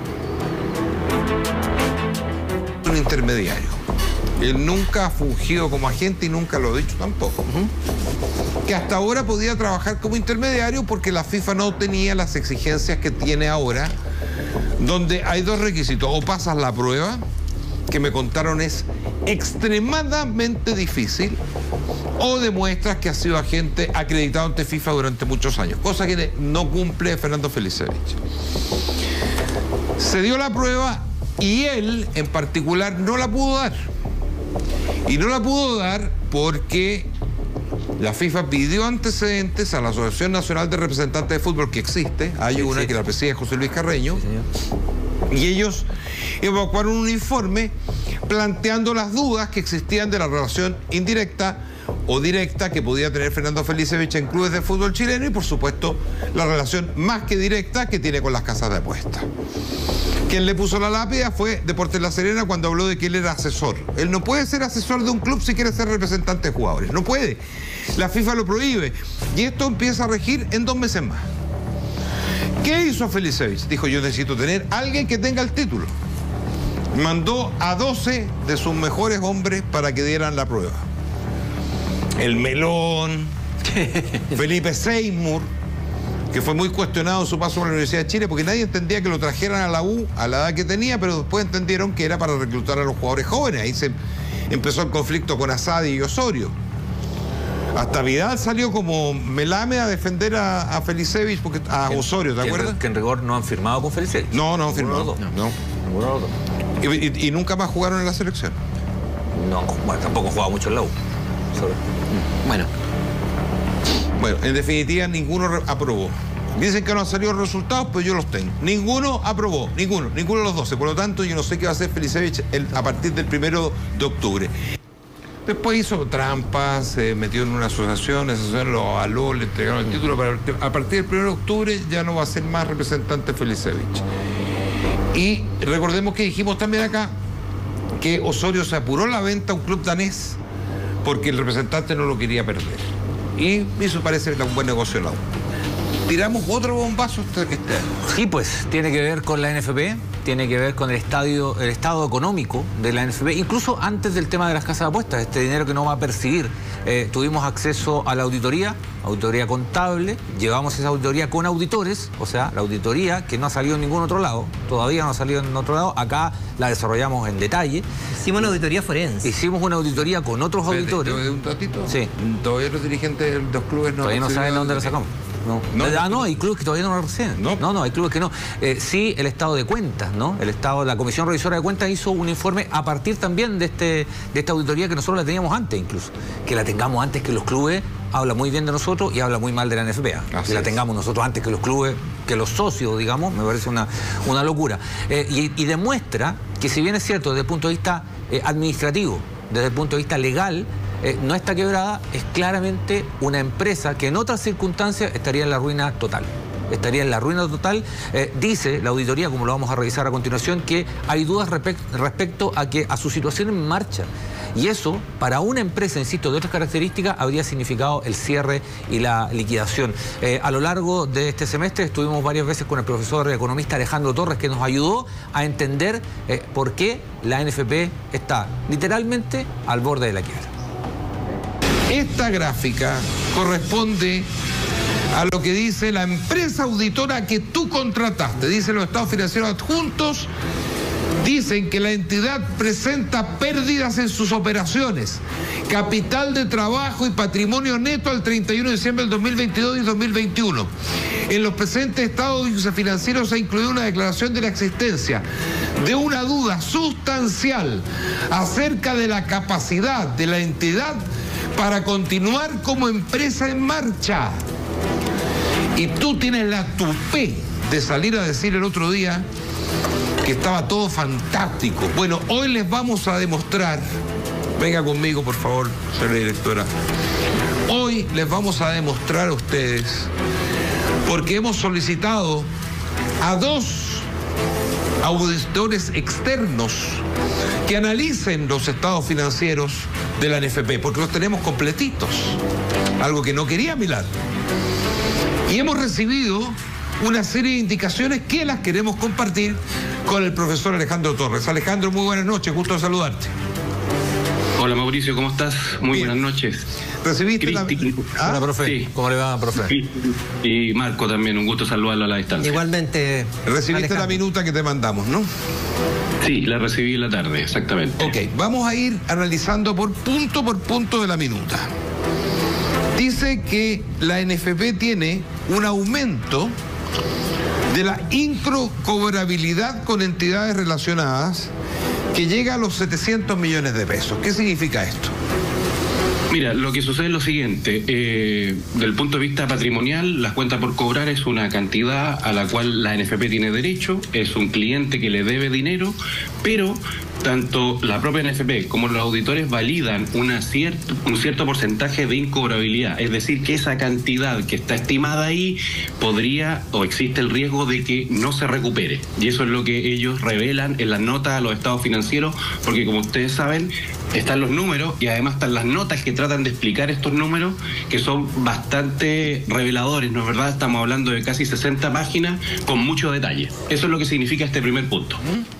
[SPEAKER 1] Un intermediario. Él nunca ha fungido como agente y nunca lo ha dicho tampoco. Uh-huh. Que hasta ahora podía trabajar como intermediario porque la FIFA no tenía las exigencias que tiene ahora, donde hay dos requisitos. O pasas la prueba, que me contaron es extremadamente difícil, o demuestras que has sido agente acreditado ante FIFA durante muchos años, cosa que no cumple Fernando Felicevich. Se dio la prueba y él, en particular, no la pudo dar. Y no la pudo dar porque la FIFA pidió antecedentes a la Asociación Nacional de Representantes de Fútbol, que existe, hay sí, una sí. que la preside José Luis Carreño, sí, y ellos evacuaron un informe planteando las dudas que existían de la relación indirecta o directa que podía tener Fernando Felicevich en clubes de fútbol chileno y, por supuesto, la relación más que directa que tiene con las casas de apuestas. Quien le puso la lápida fue Deportes La Serena cuando habló de que él era asesor. Él no puede ser asesor de un club si quiere ser representante de jugadores. No puede. La FIFA lo prohíbe. Y esto empieza a regir en dos meses más. ¿Qué hizo Felicevich? Dijo, yo necesito tener a alguien que tenga el título. Mandó a doce de sus mejores hombres para que dieran la prueba. El Melón, Felipe Seymour, que fue muy cuestionado en su paso por la Universidad de Chile porque nadie entendía que lo trajeran a la U a la edad que tenía, pero después entendieron que era para reclutar a los jugadores jóvenes. Ahí se empezó el conflicto con Asadi y Osorio. Hasta Vidal salió como melame a defender a, a Felicevich, porque, a Osorio, ¿te acuerdas?
[SPEAKER 4] Que en rigor no han firmado con Felicevich.
[SPEAKER 1] No, no han firmado. No. no. no. Y, y, y nunca más jugaron en la selección.
[SPEAKER 4] No, bueno, tampoco jugaba mucho en la U. Sobre.
[SPEAKER 3] Bueno.
[SPEAKER 1] Bueno, en definitiva, ninguno aprobó. Dicen que no han salido resultados, pues yo los tengo. Ninguno aprobó, ninguno, ninguno de los doce. Por lo tanto, yo no sé qué va a hacer Felicevich el, a partir del primero de octubre. Después hizo trampas, se metió en una asociación, esa asociación lo avaló, le entregaron el título, pero a partir del primero de octubre ya no va a ser más representante Felicevich. Y recordemos que dijimos también acá que Osorio se apuró la venta a un club danés porque el representante no lo quería perder. Y eso parece un buen negocio en la U. Tiramos otro bombazo hasta que esté.
[SPEAKER 4] Sí, pues tiene que ver con la N F P, tiene que ver con el estadio, el estado económico de la N F P, incluso antes del tema de las casas de apuestas, este dinero que no va a percibir. Eh, tuvimos acceso a la auditoría, auditoría contable, llevamos esa auditoría con auditores, o sea, la auditoría que no ha salido en ningún otro lado, todavía no ha salido en otro lado, acá la desarrollamos en detalle.
[SPEAKER 3] Hicimos una auditoría forense.
[SPEAKER 4] Hicimos una auditoría con otros
[SPEAKER 1] Espérate,
[SPEAKER 4] auditores.
[SPEAKER 1] ¿un ratito?
[SPEAKER 4] Sí.
[SPEAKER 1] Todavía los dirigentes de los clubes no...
[SPEAKER 4] Todavía no saben dónde la sacamos. No. No, ah, no, hay clubes que todavía no lo reciben. No, no, no hay clubes que no. Eh, sí, el estado de cuentas, ¿no? El estado, la Comisión Revisora de Cuentas hizo un informe a partir también de este de esta auditoría que nosotros la teníamos antes incluso. Que la tengamos antes que los clubes, habla muy bien de nosotros y habla muy mal de la N F P. Así que la tengamos nosotros antes que los clubes, que los socios, digamos, me parece una, una locura. Eh, y, y demuestra que si bien es cierto desde el punto de vista eh, administrativo, desde el punto de vista legal, Eh, no está quebrada, es claramente una empresa que en otras circunstancias estaría en la ruina total. Estaría en la ruina total. Eh, dice la auditoría, como lo vamos a revisar a continuación, que hay dudas respecto a, que, a su situación en marcha. Y eso, para una empresa, insisto, de otras características, habría significado el cierre y la liquidación. Eh, a lo largo de este semestre estuvimos varias veces con el profesor economista Alejandro Torres, que nos ayudó a entender eh, por qué la N F P está literalmente al borde de la quiebra.
[SPEAKER 1] Esta gráfica corresponde a lo que dice la empresa auditora que tú contrataste. Dice los estados financieros adjuntos Dicen que la entidad presenta pérdidas en sus operaciones, capital de trabajo y patrimonio neto al treinta y uno de diciembre del dos mil veintidós y dos mil veintiuno. En los presentes estados financieros se ha incluido una declaración de la existencia de una duda sustancial acerca de la capacidad de la entidad para continuar como empresa en marcha. Y tú tienes la tupé de salir a decir el otro día que estaba todo fantástico. Bueno, hoy les vamos a demostrar, venga conmigo por favor, señora directora, hoy les vamos a demostrar a ustedes, porque hemos solicitado a dos auditores externos que analicen los estados financieros de la N F P, porque los tenemos completitos, algo que no quería Milad. Y hemos recibido una serie de indicaciones que las queremos compartir con el profesor Alejandro Torres. Alejandro, muy buenas noches, gusto saludarte.
[SPEAKER 6] Hola Mauricio, ¿cómo estás? Muy
[SPEAKER 1] Bien.
[SPEAKER 6] Buenas noches.
[SPEAKER 1] ¿Recibiste la...
[SPEAKER 4] ¿Ah? Hola, profe.
[SPEAKER 6] Sí.
[SPEAKER 4] ¿Cómo le va, profe?
[SPEAKER 6] Y, y Marco también, un gusto saludarlo a la distancia.
[SPEAKER 3] Igualmente.
[SPEAKER 1] Recibiste
[SPEAKER 3] Alejandro.
[SPEAKER 1] la minuta que te mandamos, ¿no?
[SPEAKER 6] Sí, la recibí en la tarde, exactamente.
[SPEAKER 1] Ok, vamos a ir analizando por punto por punto de la minuta. Dice que la N F P tiene un aumento de la incobrabilidad con entidades relacionadas que llega a los setecientos millones de pesos. ¿Qué significa esto?
[SPEAKER 6] Mira, lo que sucede es lo siguiente, eh, del punto de vista patrimonial, las cuentas por cobrar es una cantidad a la cual la N F P tiene derecho, es un cliente que le debe dinero, pero tanto la propia N F P como los auditores validan una cierto, un cierto porcentaje de incobrabilidad, es decir, que esa cantidad que está estimada ahí podría o existe el riesgo de que no se recupere. Y eso es lo que ellos revelan en las notas a los estados financieros, porque como ustedes saben, están los números y además están las notas que tratan de explicar estos números, que son bastante reveladores, ¿no es verdad? Estamos hablando de casi sesenta páginas con mucho detalle. Eso es lo que significa este primer punto.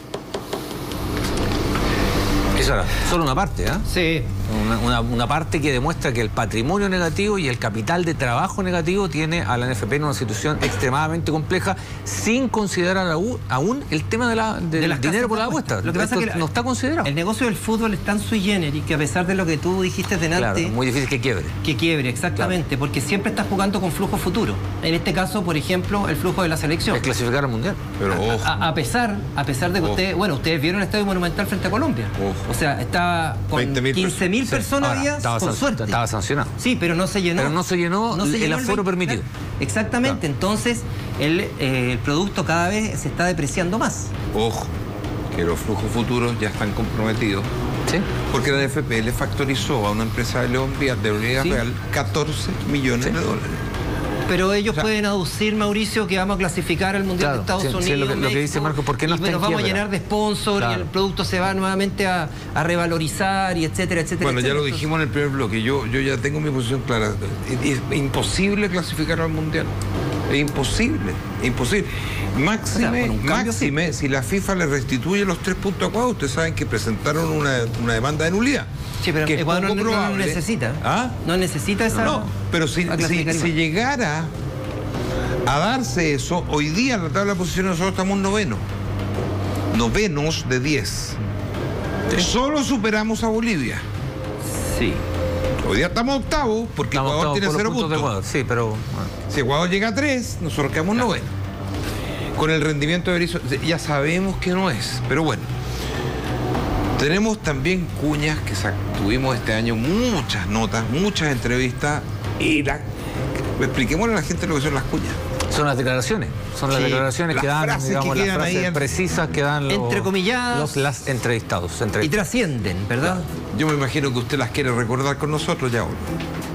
[SPEAKER 4] Eso era solo una parte, ¿ah?
[SPEAKER 3] Sí.
[SPEAKER 4] Una, una, una parte que demuestra que el patrimonio negativo y el capital de trabajo negativo tiene a la N F P en una situación extremadamente compleja, sin considerar aún, aún el tema de la, de
[SPEAKER 3] De las
[SPEAKER 4] dinero
[SPEAKER 3] casas
[SPEAKER 4] por la
[SPEAKER 3] de
[SPEAKER 4] apuesta.
[SPEAKER 3] apuestas. Lo que pasa
[SPEAKER 4] Esto
[SPEAKER 3] es que
[SPEAKER 4] no está considerado.
[SPEAKER 3] El negocio del fútbol es tan sui generis que, a pesar de lo que tú dijiste delante,
[SPEAKER 4] Claro, es muy difícil que quiebre.
[SPEAKER 3] que quiebre, exactamente, porque siempre estás jugando con flujo futuro. En este caso, por ejemplo, el flujo de la selección.
[SPEAKER 4] Es clasificar al mundial.
[SPEAKER 1] Pero ojo,
[SPEAKER 3] A, a pesar, a pesar de que
[SPEAKER 1] Ojo.
[SPEAKER 3] ustedes, bueno, ustedes vieron el Estadio Monumental frente a Colombia.
[SPEAKER 1] Ojo.
[SPEAKER 3] O sea, estaba con
[SPEAKER 1] veinte mil
[SPEAKER 3] quince mil personas
[SPEAKER 4] Ahora,
[SPEAKER 3] había,
[SPEAKER 4] estaba
[SPEAKER 3] con
[SPEAKER 4] san-
[SPEAKER 3] suerte.
[SPEAKER 4] estaba sancionado.
[SPEAKER 3] Sí, pero no se llenó.
[SPEAKER 4] Pero no se llenó el aforo
[SPEAKER 3] veinte,
[SPEAKER 4] permitido.
[SPEAKER 3] Exactamente,
[SPEAKER 1] Claro.
[SPEAKER 3] entonces el, eh, el producto cada vez se está depreciando más.
[SPEAKER 1] ojo, que los flujos futuros ya están comprometidos,
[SPEAKER 4] ¿Sí?
[SPEAKER 1] porque la N F P le factorizó a una empresa de León Vías de Unidad
[SPEAKER 3] Sí.
[SPEAKER 1] Real catorce millones de dólares.
[SPEAKER 3] Pero ellos
[SPEAKER 1] O sea,
[SPEAKER 3] pueden aducir, Mauricio, que vamos a clasificar al Mundial
[SPEAKER 4] Claro,
[SPEAKER 3] de Estados
[SPEAKER 4] sí, sí,
[SPEAKER 3] Unidos.
[SPEAKER 4] lo que- lo que
[SPEAKER 3] México,
[SPEAKER 4] dice Marco, ¿por qué no
[SPEAKER 3] y
[SPEAKER 4] está en
[SPEAKER 3] nos vamos a
[SPEAKER 4] quiebra?
[SPEAKER 3] llenar de sponsor
[SPEAKER 4] Claro.
[SPEAKER 3] y el producto se va nuevamente a, a revalorizar y etcétera, etcétera.
[SPEAKER 1] Bueno, ya
[SPEAKER 3] etcétera.
[SPEAKER 1] lo dijimos en el primer bloque, yo, yo ya tengo mi posición clara. Es, es imposible clasificar al Mundial. Es imposible, imposible. Máxime,
[SPEAKER 3] O sea, con un cambio,
[SPEAKER 1] máxime, si la FIFA le restituye los tres puntos a Ecuador, ustedes saben que presentaron una, una demanda de nulidad.
[SPEAKER 3] Sí, pero
[SPEAKER 1] que es
[SPEAKER 3] Ecuador
[SPEAKER 1] poco
[SPEAKER 3] no, no
[SPEAKER 1] probable.
[SPEAKER 3] necesita.
[SPEAKER 1] ¿Ah?
[SPEAKER 3] No necesita esa.
[SPEAKER 1] No, pero si,
[SPEAKER 3] a
[SPEAKER 1] si,
[SPEAKER 3] clasificar
[SPEAKER 1] si
[SPEAKER 3] igual.
[SPEAKER 1] llegara a darse eso, hoy día en la tabla de posiciones nosotros estamos novenos. Novenos de diez. Solo superamos a Bolivia.
[SPEAKER 3] Sí.
[SPEAKER 1] Hoy día estamos octavos porque
[SPEAKER 4] Estamos
[SPEAKER 1] Ecuador
[SPEAKER 4] todos
[SPEAKER 1] tiene
[SPEAKER 4] por los
[SPEAKER 1] cero
[SPEAKER 4] puntos
[SPEAKER 1] puntos.
[SPEAKER 4] de Ecuador, sí, pero... bueno.
[SPEAKER 1] Si Ecuador llega a tres, nosotros quedamos novenos. Con el rendimiento de Berizzo, ya sabemos que no es, pero bueno. Tenemos también cuñas que sa- tuvimos este año, muchas notas, muchas entrevistas, y la, expliquémosle a la gente lo que son las cuñas.
[SPEAKER 4] Son las declaraciones, son las
[SPEAKER 1] Sí,
[SPEAKER 4] declaraciones
[SPEAKER 1] las
[SPEAKER 4] que dan,
[SPEAKER 1] frases
[SPEAKER 4] digamos,
[SPEAKER 1] que
[SPEAKER 4] las
[SPEAKER 1] quedan ahí
[SPEAKER 4] frases
[SPEAKER 1] en-
[SPEAKER 4] precisas que dan los,
[SPEAKER 3] Entrecomilladas.
[SPEAKER 4] los las entrevistados.
[SPEAKER 3] Y
[SPEAKER 4] entrevistados.
[SPEAKER 3] trascienden, ¿verdad?
[SPEAKER 1] Yo me imagino que usted las quiere recordar con nosotros ya ahora.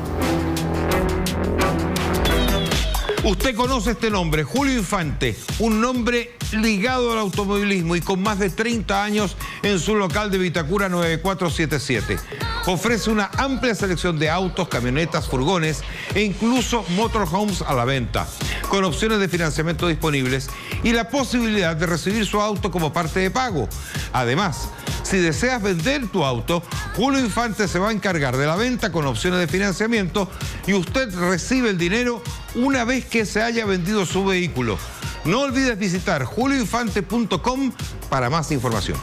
[SPEAKER 1] Usted conoce este nombre, Julio Infante, un nombre ligado al automovilismo y con más de treinta años en su local de Vitacura nueve cuatro siete siete. Ofrece una amplia selección de autos, camionetas, furgones e incluso motorhomes a la venta, con opciones de financiamiento disponibles y la posibilidad de recibir su auto como parte de pago. Además, si deseas vender tu auto, Julio Infante se va a encargar de la venta con opciones de financiamiento y usted recibe el dinero una vez que se haya vendido su vehículo. No olvides visitar julio infante punto com para más información.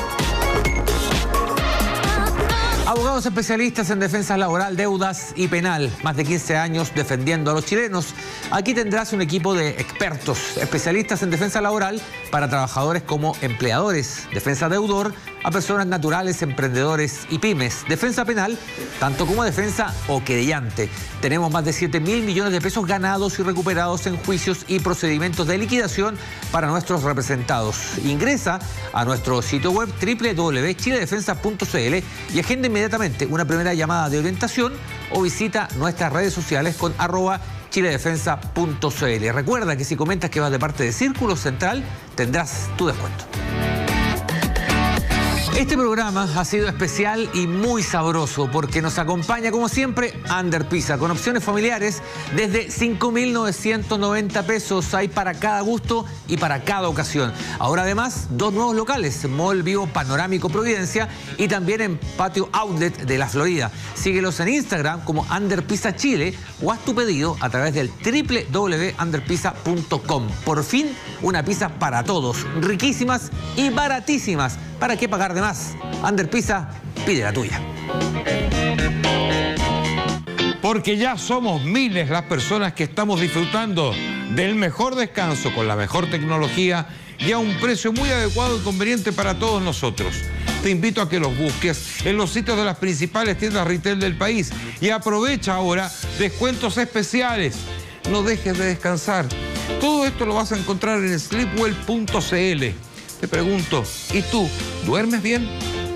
[SPEAKER 4] Abogados especialistas en defensa laboral, deudas y penal. Más de quince años defendiendo a los chilenos. Aquí tendrás un equipo de expertos, especialistas en defensa laboral para trabajadores como empleadores, defensa deudor, a personas naturales, emprendedores y pymes. Defensa penal, tanto como defensa o querellante. Tenemos más de siete mil millones de pesos ganados y recuperados en juicios y procedimientos de liquidación para nuestros representados. Ingresa a nuestro sitio web doble u doble u doble u punto chile defensa punto c l y agenda inmediatamente una primera llamada de orientación o visita nuestras redes sociales con arroba chiledefensa punto c l. Recuerda que si comentas que vas de parte de Círculo Central, tendrás tu descuento. Este programa ha sido especial y muy sabroso porque nos acompaña, como siempre, Ander Pizza, con opciones familiares desde cinco mil novecientos noventa pesos. Hay para cada gusto y para cada ocasión. Ahora además, dos nuevos locales, Mall Vivo Panorámico Providencia y también en Patio Outlet de la Florida. Síguelos en Instagram como Ander Pizza Chile o haz tu pedido a través del doble u doble u doble u punto ander pizza punto com. Por fin, una pizza para todos, riquísimas y baratísimas. ¿Para qué pagar de más? Ander Pizza, pide la tuya.
[SPEAKER 1] Porque ya somos miles las personas que estamos disfrutando del mejor descanso con la mejor tecnología y a un precio muy adecuado y conveniente para todos nosotros. Te invito a que los busques en los sitios de las principales tiendas retail del país y aprovecha ahora descuentos especiales. No dejes de descansar. Todo esto lo vas a encontrar en sleepwell punto c l. Te pregunto, ¿y tú, duermes bien?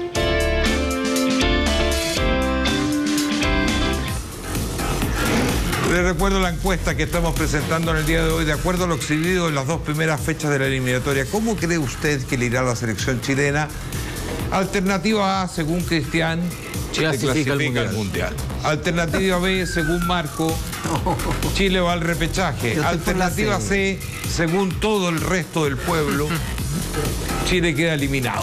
[SPEAKER 1] Les recuerdo la encuesta que estamos presentando en el día de hoy, de acuerdo a lo exhibido en las dos primeras fechas de la eliminatoria. ¿Cómo cree usted que le irá a la selección chilena? Alternativa A, según Cristian, Chile clasifica al mundial. mundial. Alternativa B, según Marco, Chile va al repechaje. Alternativa C, según todo el resto del pueblo, Chile queda eliminado.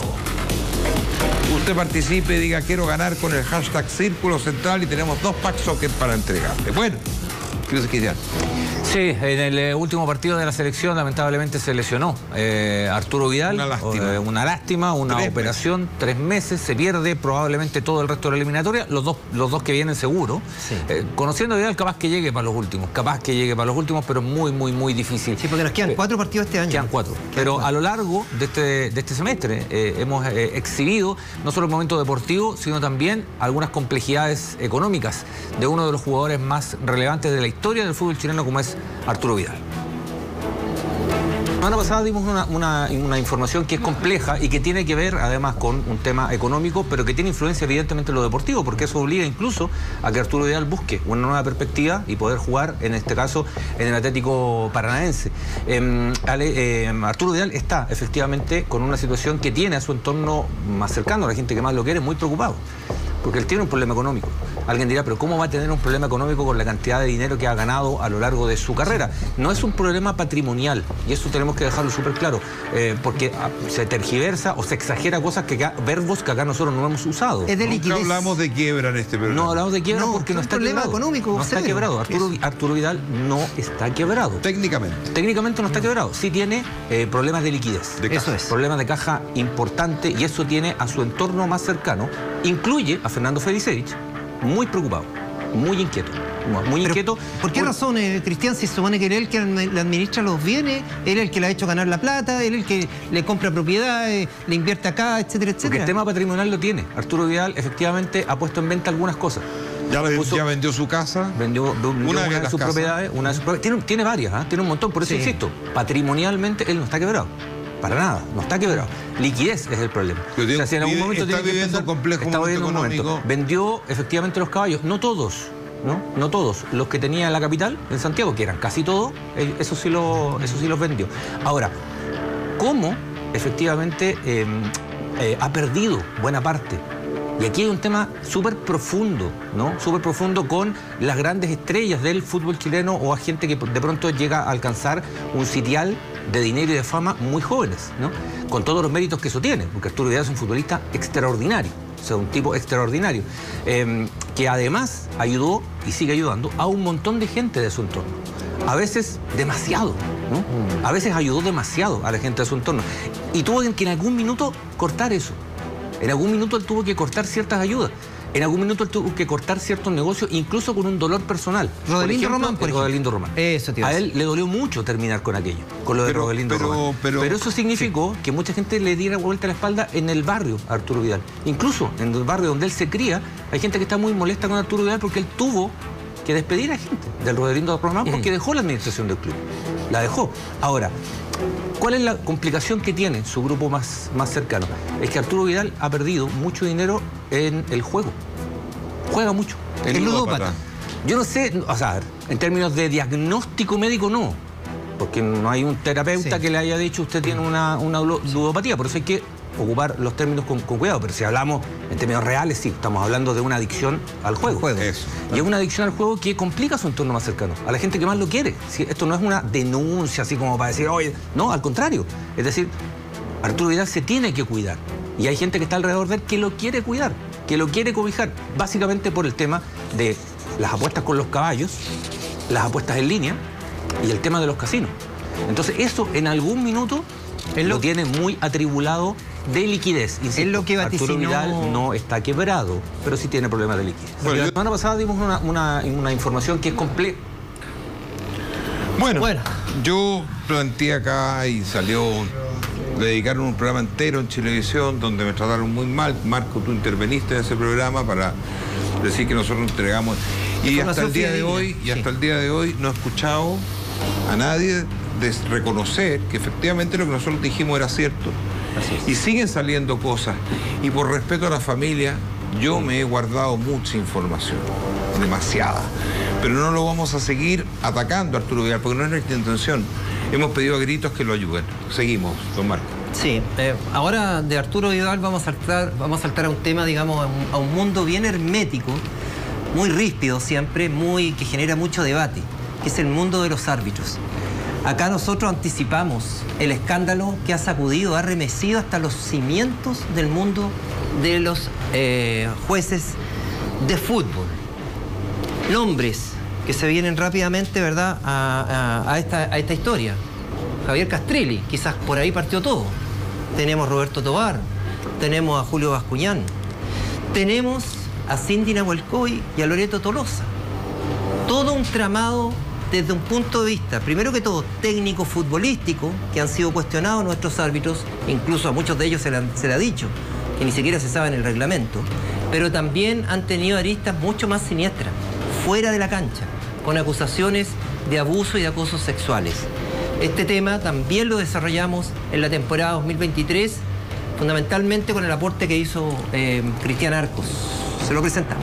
[SPEAKER 1] Usted participe y diga quiero ganar con el hashtag Círculo Central y tenemos dos pack socket para entregarle. Bueno, ¿qué se quiere?
[SPEAKER 4] Sí, en el eh, último partido de la selección lamentablemente se lesionó eh, Arturo Vidal.
[SPEAKER 1] Una lástima.
[SPEAKER 4] Eh, una lástima, una tres operación, meses. tres meses, se pierde probablemente todo el resto de la eliminatoria, los dos, los dos que vienen seguro. Sí. Eh, conociendo a Vidal, capaz que llegue para los últimos, capaz que llegue para los últimos, pero muy, muy, muy difícil.
[SPEAKER 3] Sí, porque nos quedan eh, cuatro partidos este año.
[SPEAKER 4] Quedan cuatro.
[SPEAKER 3] Quedan
[SPEAKER 4] pero
[SPEAKER 3] cuatro.
[SPEAKER 4] A lo largo de este, de este semestre eh, hemos eh, exhibido no solo el momento deportivo, sino también algunas complejidades económicas de uno de los jugadores más relevantes de la historia del fútbol chileno, como es Arturo Vidal. La semana pasada dimos una, una, una información que es compleja y que tiene que ver además con un tema económico, pero que tiene influencia evidentemente en lo deportivo, porque eso obliga incluso a que Arturo Vidal busque una nueva perspectiva y poder jugar, en este caso, en el Atlético Paranaense. Eh, Ale, eh, Arturo Vidal está efectivamente con una situación que tiene a su entorno más cercano, a la gente que más lo quiere, muy preocupado, porque él tiene un problema económico. Alguien dirá, pero ¿cómo va a tener un problema económico con la cantidad de dinero que ha ganado a lo largo de su carrera? No es un problema patrimonial, y eso tenemos que dejarlo súper claro, eh, porque se tergiversa o se exagera cosas, que acá, verbos que acá nosotros no hemos usado.
[SPEAKER 3] Es de liquidez.
[SPEAKER 1] Nunca hablamos de quiebra en este programa.
[SPEAKER 4] No hablamos de quiebra
[SPEAKER 3] no,
[SPEAKER 4] porque no está
[SPEAKER 3] problema
[SPEAKER 4] quebrado.
[SPEAKER 3] económico.
[SPEAKER 4] No está
[SPEAKER 3] serio.
[SPEAKER 4] quebrado. Arturo, Arturo Vidal no está quebrado.
[SPEAKER 1] Técnicamente.
[SPEAKER 4] Técnicamente no está quebrado. Sí tiene eh, problemas de liquidez.
[SPEAKER 1] De
[SPEAKER 3] eso es.
[SPEAKER 4] Problemas de caja importante, y eso tiene a su entorno más cercano. Incluye a Fernando Felicevich, muy preocupado, muy inquieto. Muy inquieto.
[SPEAKER 3] ¿Por qué
[SPEAKER 4] por...
[SPEAKER 3] razón, eh, Cristian, si se supone que él es el que le administra los bienes, él es el que le ha hecho ganar la plata, él es el que le compra propiedades, le invierte acá, etcétera, etcétera?
[SPEAKER 4] Porque el tema patrimonial lo tiene. Arturo Vidal efectivamente ha puesto en venta algunas cosas.
[SPEAKER 1] Ya, le,
[SPEAKER 4] Puso,
[SPEAKER 1] ya vendió su casa.
[SPEAKER 4] Vendió, vendió
[SPEAKER 1] una,
[SPEAKER 4] una,
[SPEAKER 1] de,
[SPEAKER 4] de sus propiedades. Una de sus propiedades. Tiene, tiene varias, ¿eh? Tiene un montón. Por eso
[SPEAKER 3] sí.
[SPEAKER 4] insisto, patrimonialmente él no está quebrado. Para nada, no está quebrado. Liquidez es el problema.
[SPEAKER 1] Pero
[SPEAKER 4] o sea, si en algún momento
[SPEAKER 1] está
[SPEAKER 4] tiene que
[SPEAKER 1] viviendo
[SPEAKER 4] pensar,
[SPEAKER 1] un complejo
[SPEAKER 4] está
[SPEAKER 1] momento
[SPEAKER 4] viviendo un
[SPEAKER 1] económico.
[SPEAKER 4] momento. Vendió efectivamente los caballos, no todos, ¿no? No todos. Los que tenía en la capital, en Santiago, que eran casi todos, eso sí, lo, eso sí los vendió. Ahora, ¿cómo efectivamente eh, eh, ha perdido buena parte? Y aquí hay un tema súper profundo, ¿no? Súper profundo con las grandes estrellas del fútbol chileno o a gente que de pronto llega a alcanzar un sitial de dinero y de fama muy jóvenes, ¿no? Con todos los méritos que eso tiene, porque Arturo Vidal es un futbolista extraordinario, o sea, un tipo extraordinario, eh, que además ayudó y sigue ayudando a un montón de gente de su entorno. A veces demasiado, ¿no? Mm. A veces ayudó demasiado a la gente de su entorno. Y tuvo que en algún minuto cortar eso. En algún minuto él tuvo que cortar ciertas ayudas. En algún minuto él tuvo que cortar ciertos negocios, incluso con un dolor personal.
[SPEAKER 3] Rodelindo Román, por ejemplo.
[SPEAKER 4] Rodelindo Román.
[SPEAKER 3] Eso, tío.
[SPEAKER 4] A él le dolió mucho terminar con aquello, con lo de
[SPEAKER 1] Pero-
[SPEAKER 4] Rodelindo
[SPEAKER 1] pero-
[SPEAKER 4] Román.
[SPEAKER 1] pero-
[SPEAKER 4] Pero eso significó
[SPEAKER 1] sí.
[SPEAKER 4] que mucha gente le diera vuelta la espalda en el barrio a Arturo Vidal. Incluso en el barrio donde él se cría, hay gente que está muy molesta con Arturo Vidal porque él tuvo que despedir a gente del Rodelindo Román porque dejó la administración del club. La dejó. Ahora, ¿cuál es la complicación que tiene su grupo más, más cercano? Es que Arturo Vidal ha perdido mucho dinero en el juego. Juega mucho.
[SPEAKER 1] El
[SPEAKER 3] El
[SPEAKER 1] ludópata.
[SPEAKER 3] ludópata.
[SPEAKER 4] Yo no sé, o sea, en términos de diagnóstico médico no, porque no hay un terapeuta
[SPEAKER 3] Sí.
[SPEAKER 4] que le haya dicho usted tiene una, una lu- ludopatía, por eso hay que ocupar los términos con, con cuidado, pero si hablamos en términos reales, sí, estamos hablando de una adicción al juego.
[SPEAKER 3] Juego.
[SPEAKER 1] Eso.
[SPEAKER 4] Y es una adicción al juego que complica su entorno más cercano, a la gente que más lo quiere. Si esto no es una denuncia así como para decir, oye, no, al contrario. Es decir, Arturo Vidal se tiene que cuidar. Y hay gente que está alrededor de él que lo quiere cuidar, que lo quiere cobijar, básicamente por el tema de las apuestas con los caballos, las apuestas en línea y el tema de los casinos. Entonces eso en algún minuto
[SPEAKER 3] Es
[SPEAKER 4] lo
[SPEAKER 3] lo-
[SPEAKER 4] tiene muy atribulado de liquidez. Insisto,
[SPEAKER 3] Es lo que
[SPEAKER 4] Arturo
[SPEAKER 3] vaticinó-
[SPEAKER 4] Vidal no está quebrado, pero sí tiene problemas de liquidez.
[SPEAKER 1] Bueno,
[SPEAKER 4] la
[SPEAKER 1] yo-
[SPEAKER 4] semana pasada dimos una, una- una información que es completa.
[SPEAKER 1] Bueno,
[SPEAKER 3] Bueno.
[SPEAKER 1] yo planteé acá y salió, le dedicaron un programa entero en Chilevisión donde me trataron muy mal. Marco, tú interveniste en ese programa para decir que nosotros entregamos. Y hasta
[SPEAKER 3] Información
[SPEAKER 1] el día de
[SPEAKER 3] fidedigna,
[SPEAKER 1] hoy, y
[SPEAKER 3] sí.
[SPEAKER 1] hasta el día de hoy no he escuchado a nadie des- reconocer que efectivamente lo que nosotros dijimos era cierto. Y siguen saliendo cosas. Y por respeto a la familia, yo me he guardado mucha información, demasiada. Pero no lo vamos a seguir atacando a Arturo Vidal, porque no es nuestra intención. Hemos pedido a gritos que lo ayuden. Seguimos, don Marco.
[SPEAKER 3] Sí, eh, ahora de Arturo Vidal vamos a saltar, vamos a saltar a un tema, digamos, a un, a un mundo bien hermético, muy ríspido siempre, muy que genera mucho debate, que es el mundo de los árbitros. Acá nosotros anticipamos el escándalo que ha sacudido, ha remecido hasta los cimientos del mundo de los eh, jueces de fútbol. Nombres que se vienen rápidamente, ¿verdad?, a, a- a esta, a esta historia. Javier Castrilli, quizás por ahí partió todo. Tenemos a Roberto Tobar, tenemos a Julio Bascuñán, tenemos a Cindy Nahuelcoy y a Loreto Tolosa. Todo un tramado desde un punto de vista, primero que todo, técnico futbolístico, que han sido cuestionados nuestros árbitros, incluso a muchos de ellos se le, han- se le ha dicho que ni siquiera se sabe en el reglamento, pero también han tenido aristas mucho más siniestras, fuera de la cancha, con acusaciones de abuso y de acosos sexuales. Este tema también lo desarrollamos en la temporada dos mil veintitrés, fundamentalmente con el aporte que hizo eh, Cristian Arcos. Se lo presentamos.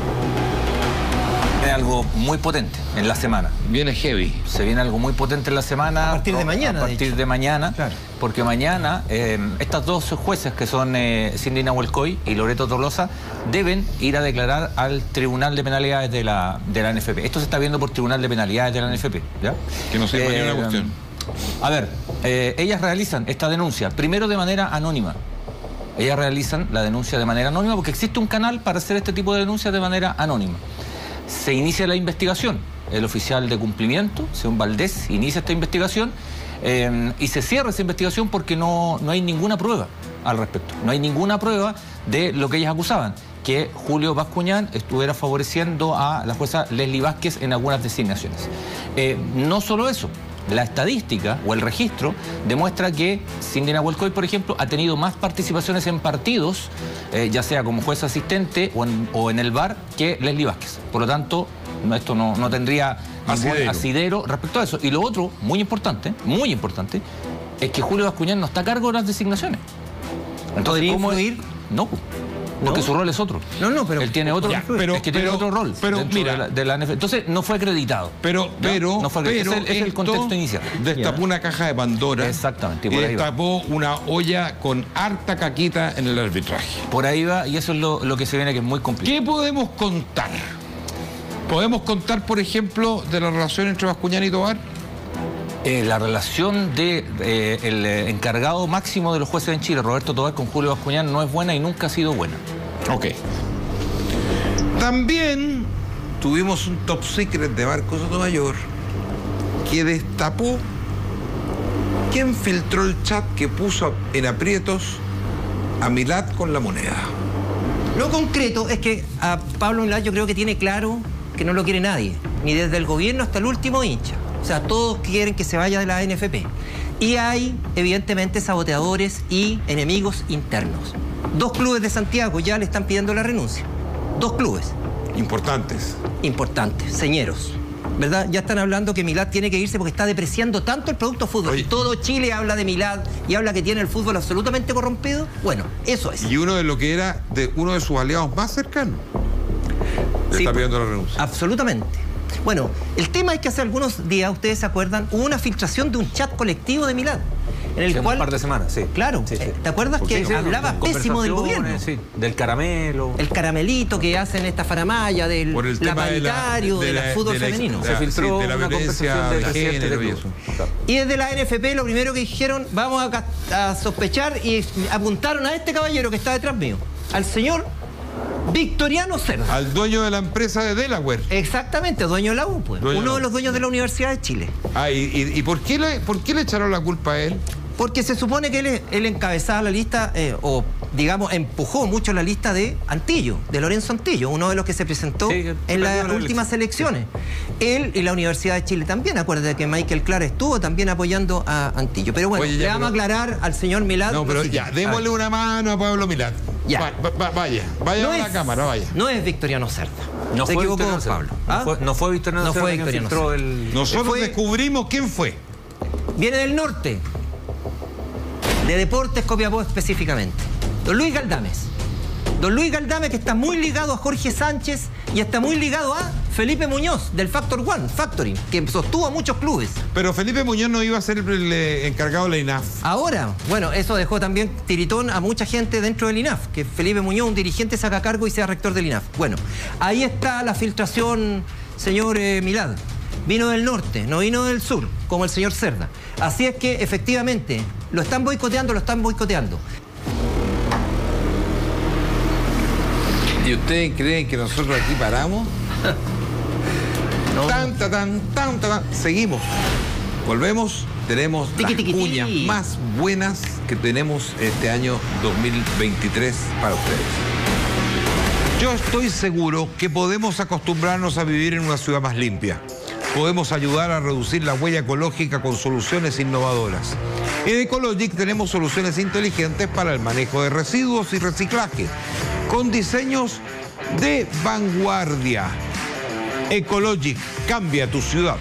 [SPEAKER 4] Es algo muy potente en la semana.
[SPEAKER 1] Viene heavy.
[SPEAKER 4] Se viene algo muy potente en la semana.
[SPEAKER 3] A partir de mañana,
[SPEAKER 4] A
[SPEAKER 3] de
[SPEAKER 4] partir
[SPEAKER 3] hecho.
[SPEAKER 4] de mañana.
[SPEAKER 3] Claro.
[SPEAKER 4] Porque mañana eh, estas dos jueces que son eh, Cindy Nahuelcoy y Loreto Tolosa deben ir a declarar al Tribunal de Penalidades de la, de la N F P. Esto se está viendo por Tribunal de Penalidades de la N F P. ¿Ya?
[SPEAKER 1] Que no sepa ni una cuestión.
[SPEAKER 4] A ver, eh, ellas realizan esta denuncia, primero de manera anónima. Ellas realizan la denuncia de manera anónima porque existe un canal para hacer este tipo de denuncias de manera anónima. Se inicia la investigación. El oficial de cumplimiento, Seún Valdés, inicia esta investigación eh, y se cierra esa investigación porque no, no hay ninguna prueba al respecto. No hay ninguna prueba de lo que ellas acusaban, que Julio Bascuñán estuviera favoreciendo a la jueza Leslie Vázquez en algunas designaciones. Eh, no solo eso. La estadística o el registro demuestra que Cindy Nahuelcoy, por ejemplo, ha tenido más participaciones en partidos, eh, ya sea como juez asistente o en, o en el V A R, que Leslie Vázquez. Por lo tanto, no, esto no, no tendría ningún
[SPEAKER 1] Asidero.
[SPEAKER 4] asidero respecto a eso. Y lo otro, muy importante, muy importante, es que Julio Bascuñán no está a cargo de las designaciones.
[SPEAKER 3] ¿Podría
[SPEAKER 4] ¿cómo es?
[SPEAKER 3] influir?
[SPEAKER 4] No, porque
[SPEAKER 3] ¿No?
[SPEAKER 4] su rol es otro.
[SPEAKER 3] No, no, pero-
[SPEAKER 4] Él tiene otro,
[SPEAKER 1] Ya, pero-
[SPEAKER 4] es que tiene
[SPEAKER 1] pero-
[SPEAKER 4] otro rol
[SPEAKER 1] pero
[SPEAKER 4] dentro
[SPEAKER 1] mira.
[SPEAKER 4] de la, de la N F P. Entonces, no fue acreditado.
[SPEAKER 1] Pero,
[SPEAKER 4] ¿Ya?
[SPEAKER 1] pero,
[SPEAKER 4] No fue
[SPEAKER 1] pero
[SPEAKER 4] acreditado. Ese es el, es el
[SPEAKER 1] esto
[SPEAKER 4] contexto inicial.
[SPEAKER 1] destapó
[SPEAKER 3] Ya.
[SPEAKER 1] una caja de Pandora.
[SPEAKER 4] Exactamente, y
[SPEAKER 1] Y
[SPEAKER 4] por ahí va.
[SPEAKER 1] destapó una olla con harta caquita en el arbitraje.
[SPEAKER 4] Por ahí va, y eso es lo, lo que se viene, que es muy complicado.
[SPEAKER 1] ¿Qué podemos contar? ¿Podemos contar, por ejemplo, de la relación entre Bascuñán y Tobar?
[SPEAKER 4] Eh, la relación de eh, el eh, encargado máximo de los jueces en Chile, Roberto Tobar, con Julio Bascuñán no es buena y nunca ha sido buena.
[SPEAKER 1] Ok. También tuvimos un top secret de Marcos Sotomayor que destapó ¿Quién filtró el chat que puso en aprietos a Milad con La Moneda?
[SPEAKER 3] Lo concreto es que a Pablo Milad yo creo que tiene claro que no lo quiere nadie, ni desde el gobierno hasta el último hincha. O sea, todos quieren que se vaya de la N F P. Y hay, evidentemente, saboteadores y enemigos internos. Dos clubes de Santiago ya le están pidiendo la renuncia. Dos clubes.
[SPEAKER 1] Importantes.
[SPEAKER 3] Importantes, señeros. ¿Verdad? Ya están hablando que Milad tiene que irse porque está depreciando tanto el producto fútbol.
[SPEAKER 1] Oye.
[SPEAKER 3] Y todo Chile habla de Milad y habla que tiene el fútbol absolutamente corrompido. Bueno, eso es.
[SPEAKER 1] Y uno de lo que era de uno de sus aliados más cercanos le
[SPEAKER 3] Sí,
[SPEAKER 1] está pidiendo la renuncia.
[SPEAKER 3] Absolutamente. Bueno, el tema es que hace algunos días, ustedes se acuerdan, hubo una filtración de un chat colectivo de Milad. En el
[SPEAKER 4] Sí,
[SPEAKER 3] cual,
[SPEAKER 4] un par de semanas, sí.
[SPEAKER 3] Claro,
[SPEAKER 4] Sí, sí.
[SPEAKER 3] eh, ¿te acuerdas
[SPEAKER 4] Porque
[SPEAKER 3] que
[SPEAKER 4] sí,
[SPEAKER 3] hablaba
[SPEAKER 4] con
[SPEAKER 3] pésimo del gobierno?
[SPEAKER 4] conversaciones, Sí, del caramelo.
[SPEAKER 3] El caramelito que hacen esta faramaya, del
[SPEAKER 1] Por el
[SPEAKER 3] la
[SPEAKER 1] tema de la-
[SPEAKER 3] paritario,
[SPEAKER 1] de
[SPEAKER 3] del
[SPEAKER 1] la-
[SPEAKER 3] fútbol
[SPEAKER 1] de la-
[SPEAKER 3] femenino.
[SPEAKER 1] de
[SPEAKER 4] Se
[SPEAKER 1] la-
[SPEAKER 4] filtró
[SPEAKER 1] sí, de la
[SPEAKER 4] una
[SPEAKER 1] violencia
[SPEAKER 4] conversación de
[SPEAKER 1] de
[SPEAKER 4] presidentes
[SPEAKER 1] género
[SPEAKER 4] de
[SPEAKER 1] y
[SPEAKER 4] club.
[SPEAKER 1] eso.
[SPEAKER 4] Claro.
[SPEAKER 3] Y desde la N F P lo primero que dijeron, vamos a, ca- a sospechar y apuntaron a este caballero que está detrás mío, al señor Victoriano Cerda.
[SPEAKER 1] Al dueño de la empresa de Delaware.
[SPEAKER 3] Exactamente, dueño de la U, pues.
[SPEAKER 1] Dueño de
[SPEAKER 3] Uno
[SPEAKER 1] la
[SPEAKER 3] de
[SPEAKER 1] U.
[SPEAKER 3] los dueños de la Universidad de Chile.
[SPEAKER 1] Ah, ¿y, y, y por, qué le, por qué le echaron la culpa a él?
[SPEAKER 3] Porque se supone que él, él encabezaba la lista, eh, o digamos, empujó mucho la lista de Antillo, de Lorenzo Antillo, uno de los que se presentó
[SPEAKER 4] Sí, que
[SPEAKER 3] en
[SPEAKER 4] perdió
[SPEAKER 3] las
[SPEAKER 4] la
[SPEAKER 3] últimas elecciones. Él y la Universidad de Chile también, acuérdate que Michael Clara estuvo también apoyando a Antillo. Pero bueno,
[SPEAKER 1] Oye, ya,
[SPEAKER 3] le
[SPEAKER 1] pero-
[SPEAKER 3] vamos a aclarar al señor Milad.
[SPEAKER 1] No,
[SPEAKER 3] lo
[SPEAKER 1] pero
[SPEAKER 3] siguiente.
[SPEAKER 1] ya, démosle una mano a Pablo Milad.
[SPEAKER 3] Ya.
[SPEAKER 1] Va- va- va- vaya, vaya
[SPEAKER 3] No
[SPEAKER 1] a la
[SPEAKER 3] es-
[SPEAKER 1] cámara, vaya.
[SPEAKER 3] No es Victoriano Cerda.
[SPEAKER 4] No
[SPEAKER 3] se
[SPEAKER 4] fue
[SPEAKER 3] equivocó
[SPEAKER 4] Victoriano Cerda.
[SPEAKER 3] Pablo.
[SPEAKER 4] No
[SPEAKER 3] ¿Ah?
[SPEAKER 4] fue- No fue Victoriano
[SPEAKER 3] No
[SPEAKER 4] Cerda
[SPEAKER 3] fue
[SPEAKER 4] quien
[SPEAKER 3] Victoriano
[SPEAKER 4] filtró
[SPEAKER 3] Cerda.
[SPEAKER 4] el...
[SPEAKER 1] Nosotros
[SPEAKER 3] fue-
[SPEAKER 1] descubrimos quién fue.
[SPEAKER 3] Viene del norte, de Deportes Copiapó específicamente. Don Luis Galdames. Don Luis Galdames, que está muy ligado a Jorge Sánchez y está muy ligado a Felipe Muñoz, del Factor One, Factoring, que sostuvo a muchos clubes.
[SPEAKER 1] Pero Felipe Muñoz no iba a ser el, el, eh, encargado de la I N A F.
[SPEAKER 3] Ahora, bueno, eso dejó también tiritón a mucha gente dentro del I N A F, que Felipe Muñoz, un dirigente, saca cargo y sea rector del I N A F. Bueno, ahí está la filtración, señor eh, Milad. Vino del norte, no vino del sur, como el señor Cerda. Así es que, efectivamente, lo están boicoteando, lo están boicoteando.
[SPEAKER 1] ¿Y ustedes creen que nosotros aquí paramos?
[SPEAKER 3] No.
[SPEAKER 1] Tan, ta, tan, tan, ta, tan. Seguimos. Volvemos. Tenemos
[SPEAKER 3] Tiqui,
[SPEAKER 1] las
[SPEAKER 3] tiqui, tiqui.
[SPEAKER 1] cuñas más buenas que tenemos este año dos mil veintitrés para ustedes. Yo estoy seguro que podemos acostumbrarnos a vivir en una ciudad más limpia. Podemos ayudar a reducir la huella ecológica con soluciones innovadoras. En Ecologic tenemos soluciones inteligentes para el manejo de residuos y reciclaje, con diseños de vanguardia. Ecologic, cambia tu ciudad.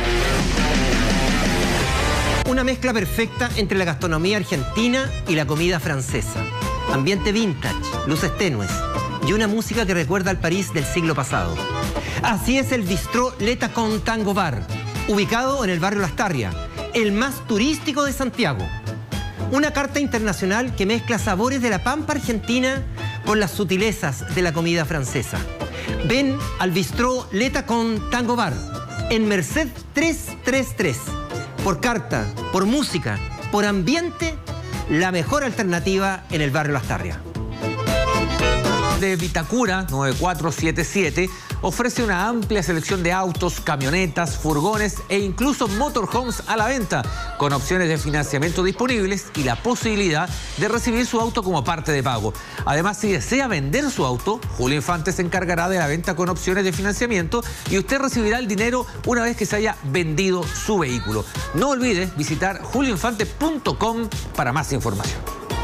[SPEAKER 3] Una mezcla perfecta entre la gastronomía argentina y la comida francesa. Ambiente vintage, luces tenues y una música que recuerda al París del siglo pasado. Así es el bistró Le Tacón Tango Bar, ubicado en el barrio Lastarria, el más turístico de Santiago. Una carta internacional que mezcla sabores de la pampa argentina con las sutilezas de la comida francesa. Ven al bistró Le Tacón Tango Bar, en Merced trescientos treinta y tres. Por carta, por música, por ambiente, la mejor alternativa en el barrio Lastarria.
[SPEAKER 4] De Vitacura nueve cuatro siete siete ofrece una amplia selección de autos, camionetas, furgones e incluso motorhomes a la venta, con opciones de financiamiento disponibles y la posibilidad de recibir su auto como parte de pago. Además, si desea vender su auto, Julio Infante se encargará de la venta con opciones de financiamiento y usted recibirá el dinero una vez que se haya vendido su vehículo. No olvide visitar julio infante punto com para más información.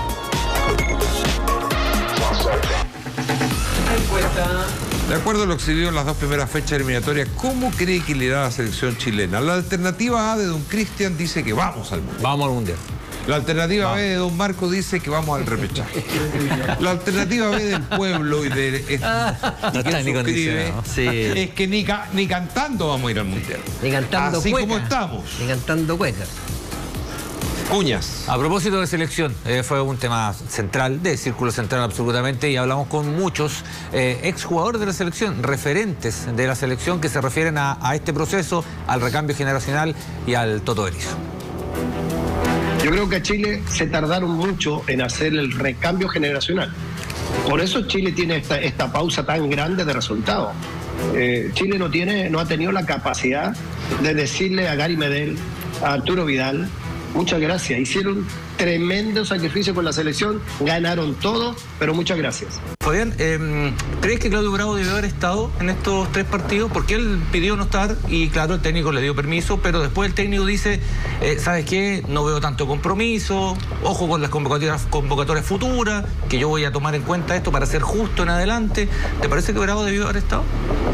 [SPEAKER 1] De acuerdo a lo exhibido en las dos primeras fechas eliminatorias, ¿cómo cree que le irá la selección chilena? La alternativa A de don Cristian dice que vamos al mundo.
[SPEAKER 4] Vamos al mundial.
[SPEAKER 1] La alternativa B de don Marco dice que vamos al repechaje. La alternativa B del pueblo y de este,
[SPEAKER 4] No
[SPEAKER 1] y
[SPEAKER 4] está
[SPEAKER 1] que
[SPEAKER 4] ni
[SPEAKER 1] suscribe
[SPEAKER 4] condicionado.
[SPEAKER 3] Sí.
[SPEAKER 1] es que ni, ca- ni cantando vamos a ir al mundial.
[SPEAKER 3] Ni cantando
[SPEAKER 1] Así
[SPEAKER 3] cueca.
[SPEAKER 1] como estamos.
[SPEAKER 3] Ni cantando cuecas.
[SPEAKER 1] Cuñas.
[SPEAKER 4] A propósito de selección, eh, fue un tema central, de círculo central absolutamente, y hablamos con muchos eh, exjugadores de la selección, referentes de la selección que se refieren a, a este proceso, al recambio generacional y al Toto Berizzo.
[SPEAKER 7] Yo creo que a Chile se tardaron mucho en hacer el recambio generacional. Por eso Chile tiene esta, esta pausa tan grande de resultados. Eh, Chile no, tiene, no ha tenido la capacidad de decirle a Gary Medel, a Arturo Vidal, muchas gracias. Hicieron tremendo sacrificio con la selección, ganaron todo, pero muchas gracias.
[SPEAKER 4] Fabián, eh, ¿crees que Claudio Bravo debió haber estado en estos tres partidos? Porque él pidió no estar y claro, el técnico le dio permiso, pero después el técnico dice, eh, ¿sabes qué? No veo tanto compromiso, ojo con las convocatorias, convocatorias futuras, que yo voy a tomar en cuenta esto para ser justo en adelante. ¿Te parece que Bravo debió haber estado?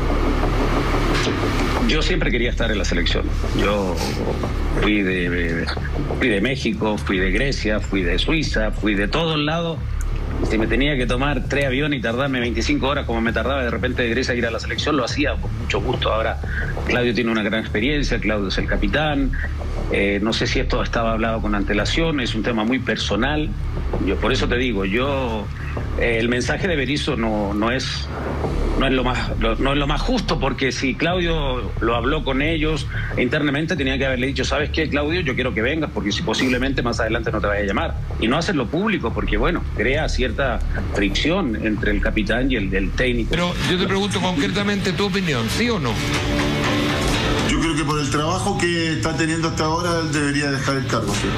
[SPEAKER 6] Yo siempre quería estar en la selección. Yo fui de, fui de México, fui de Grecia, fui de Suiza, fui de todos lados. Si me tenía que tomar tres aviones y tardarme veinticinco horas como me tardaba de repente de Grecia a ir a la selección, lo hacía con mucho gusto. Ahora Claudio tiene una gran experiencia, Claudio es el capitán. Eh, no sé si esto estaba hablado con antelación, es un tema muy personal. Yo por eso te digo, yo eh, el mensaje de Berizzo no, no es... No es, lo más, no es lo más justo, porque si Claudio lo habló con ellos internamente, tenía que haberle dicho, ¿sabes qué, Claudio? Yo quiero que vengas, porque si posiblemente más adelante no te vaya a llamar. Y no hacerlo público, porque bueno, crea cierta fricción entre el capitán y el del técnico.
[SPEAKER 1] Pero yo te pregunto concretamente tu opinión, ¿sí o no?
[SPEAKER 8] Yo creo que por el trabajo que está teniendo hasta ahora, él debería dejar el cargo, ¿sí?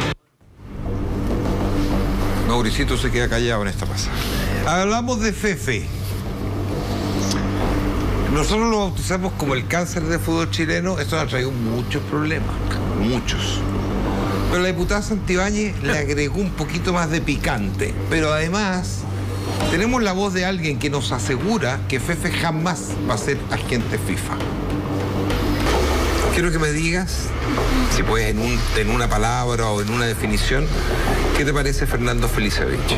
[SPEAKER 1] Mauricito se queda callado en esta pasada. Hablamos de Fefe. Nosotros lo bautizamos como el cáncer del fútbol chileno. Esto nos ha traído muchos problemas, muchos. Pero la diputada Santibáñez le agregó un poquito más de picante. Pero además, tenemos la voz de alguien que nos asegura que Fefe jamás va a ser agente FIFA. Quiero que me digas, si puedes en, un, en una palabra o en una definición, ¿qué te parece Fernando Felicevich?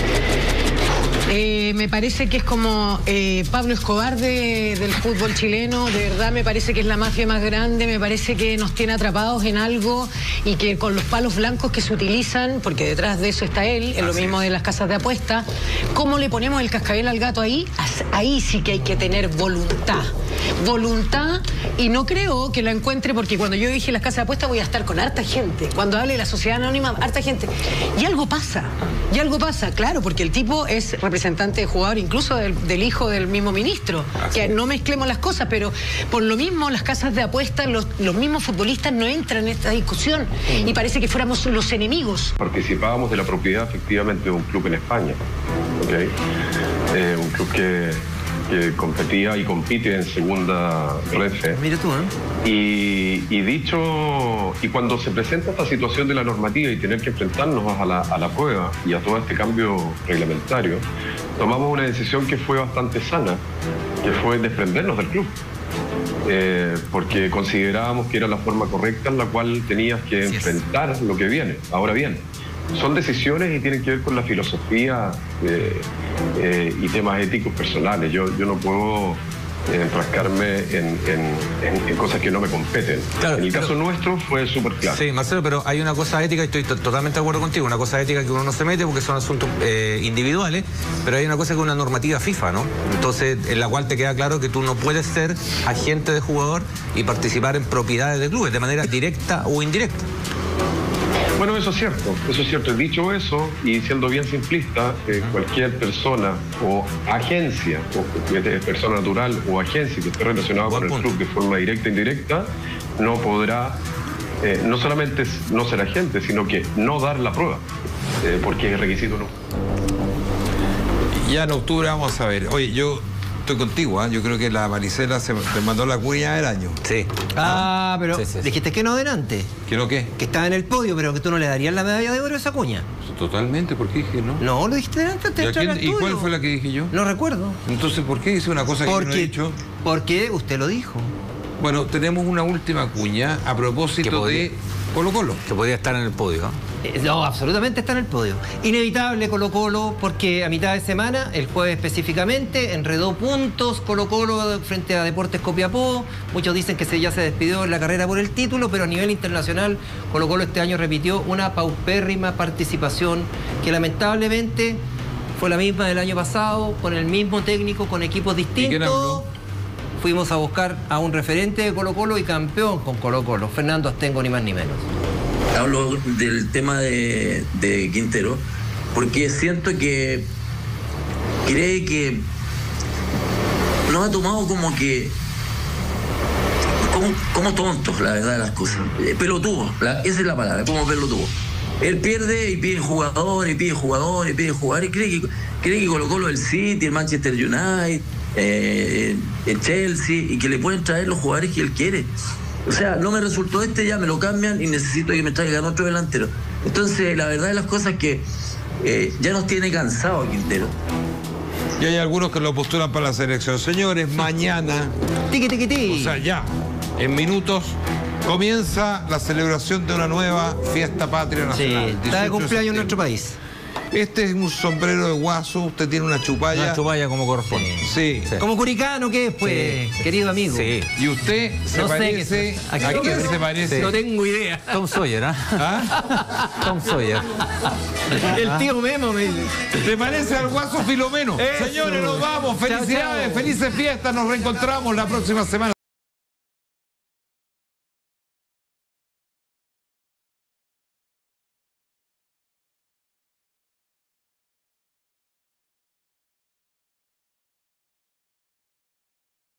[SPEAKER 9] Eh, me parece que es como eh, Pablo Escobar de, del fútbol chileno. De verdad me parece que es la mafia más grande. Me parece que nos tiene atrapados en algo y que con los palos blancos que se utilizan, porque detrás de eso está él, es lo mismo de las casas de apuesta. ¿Cómo le ponemos el cascabel al gato ahí? Ahí sí que hay que tener voluntad. Voluntad, y no creo que la encuentre, porque cuando yo dije las casas de apuesta voy a estar con harta gente. Cuando hable de la sociedad anónima, harta gente. Y algo pasa, y algo pasa, claro, porque el tipo es representante de jugador, incluso del, del hijo del mismo ministro. Así que es. No mezclemos las cosas, pero por lo mismo las casas de apuesta, los, los mismos futbolistas no entran en esta discusión. Mm. Y parece que fuéramos los enemigos.
[SPEAKER 10] Participábamos de la propiedad efectivamente de un club en España, ¿okay? eh, un club que... que competía y compite en segunda Refe.
[SPEAKER 3] Mira tú, ¿eh?
[SPEAKER 10] Y, y dicho, y cuando se presenta esta situación de la normativa y tener que enfrentarnos a la, a la prueba y a todo este cambio reglamentario, tomamos una decisión que fue bastante sana, que fue desprendernos del club. Eh, porque considerábamos que era la forma correcta en la cual tenías que enfrentar lo que viene. Ahora bien, son decisiones y tienen que ver con la filosofía eh, eh, y temas éticos personales. Yo, yo no puedo eh, enfrascarme en, en, en, en cosas que no me competen. Claro, en el caso pero, nuestro fue súper claro.
[SPEAKER 4] Sí, Marcelo, pero hay una cosa ética, y estoy totalmente de acuerdo contigo, una cosa ética que uno no se mete porque son asuntos eh, individuales, pero hay una cosa que es una normativa FIFA, ¿no? Entonces, en la cual te queda claro que tú no puedes ser agente de jugador y participar en propiedades de clubes de manera directa o indirecta.
[SPEAKER 10] Bueno, eso es cierto, eso es cierto. Dicho eso, y siendo bien simplista, eh, cualquier persona o agencia, o persona natural o agencia que esté relacionada con el club de forma directa e indirecta, no podrá eh, no solamente no ser agente, sino que no dar la prueba, eh, porque es requisito no.
[SPEAKER 1] Ya en octubre vamos a ver. Oye, yo... estoy contigo, ¿eh? Yo creo que la Maricela se, se mandó la cuña del año.
[SPEAKER 4] Sí.
[SPEAKER 3] Ah, pero sí, sí, sí. Dijiste que no delante.
[SPEAKER 1] ¿Que no qué?
[SPEAKER 3] Que estaba en el podio, pero que tú no le darías la medalla de oro a esa cuña.
[SPEAKER 1] Totalmente, ¿por qué dije no?
[SPEAKER 3] No, lo dijiste delante. Te
[SPEAKER 1] ¿Y, quién, ¿Y cuál fue la que dije yo?
[SPEAKER 3] No recuerdo.
[SPEAKER 1] Entonces, ¿por qué hice una cosa
[SPEAKER 3] porque,
[SPEAKER 1] que yo no he dicho?
[SPEAKER 3] Porque usted lo dijo.
[SPEAKER 1] Bueno, tenemos una última cuña a propósito de Colo Colo.
[SPEAKER 4] Que podría estar en el podio, ¿no?
[SPEAKER 3] Eh, no, absolutamente está en el podio. Inevitable Colo Colo, porque a mitad de semana, el jueves específicamente, enredó puntos Colo Colo frente a Deportes Copiapó. Muchos dicen que se, ya se despidió en la carrera por el título, pero a nivel internacional Colo Colo este año repitió una paupérrima participación que lamentablemente fue la misma del año pasado, con el mismo técnico, con equipos distintos. Fuimos a buscar a un referente de Colo Colo y campeón con Colo Colo, Fernando Astengo, ni más ni menos.
[SPEAKER 11] Hablo del tema de, de Quintero, porque siento que cree que nos ha tomado como que como, como tontos, la verdad de las cosas. Eh, pelotudos, la, esa es la palabra, como pelotudos. Él pierde y pide jugador, y pide jugador, y pide jugador, y cree que, cree que colocó lo del City, el Manchester United, eh, el Chelsea, y que le pueden traer los jugadores que él quiere. O sea, no me resultó este, ya me lo cambian y necesito que me traigan otro delantero. Entonces, la verdad de las cosas es que eh, ya nos tiene cansado Quintero.
[SPEAKER 1] Y hay algunos que lo postulan para la selección. Señores, mañana,
[SPEAKER 3] Tiqui, tiqui, tiqui.
[SPEAKER 1] o sea, ya, en minutos, comienza la celebración de una nueva fiesta patria nacional.
[SPEAKER 3] Sí, está de cumpleaños en nuestro país.
[SPEAKER 1] Este es un sombrero de guaso, usted tiene una chupalla.
[SPEAKER 4] Una chupalla como corresponde.
[SPEAKER 1] Sí.
[SPEAKER 4] Sí.
[SPEAKER 3] Como curicano que es, pues,
[SPEAKER 4] Sí.
[SPEAKER 3] querido amigo.
[SPEAKER 4] Sí.
[SPEAKER 1] Y usted se
[SPEAKER 3] No sé
[SPEAKER 1] parece...
[SPEAKER 3] qué- ¿a qué
[SPEAKER 1] ¿A qué
[SPEAKER 3] se
[SPEAKER 1] se parece?
[SPEAKER 3] No tengo idea.
[SPEAKER 4] Tom Sawyer, ¿ah?
[SPEAKER 1] ¿Ah?
[SPEAKER 4] Tom Sawyer.
[SPEAKER 3] El tío Memo me dice.
[SPEAKER 1] ¿Te parece al guaso Filomeno?
[SPEAKER 3] Eso.
[SPEAKER 1] Señores, nos vamos.
[SPEAKER 3] Chao,
[SPEAKER 1] Felicidades,
[SPEAKER 3] chao.
[SPEAKER 1] felices fiestas. Nos reencontramos la próxima semana.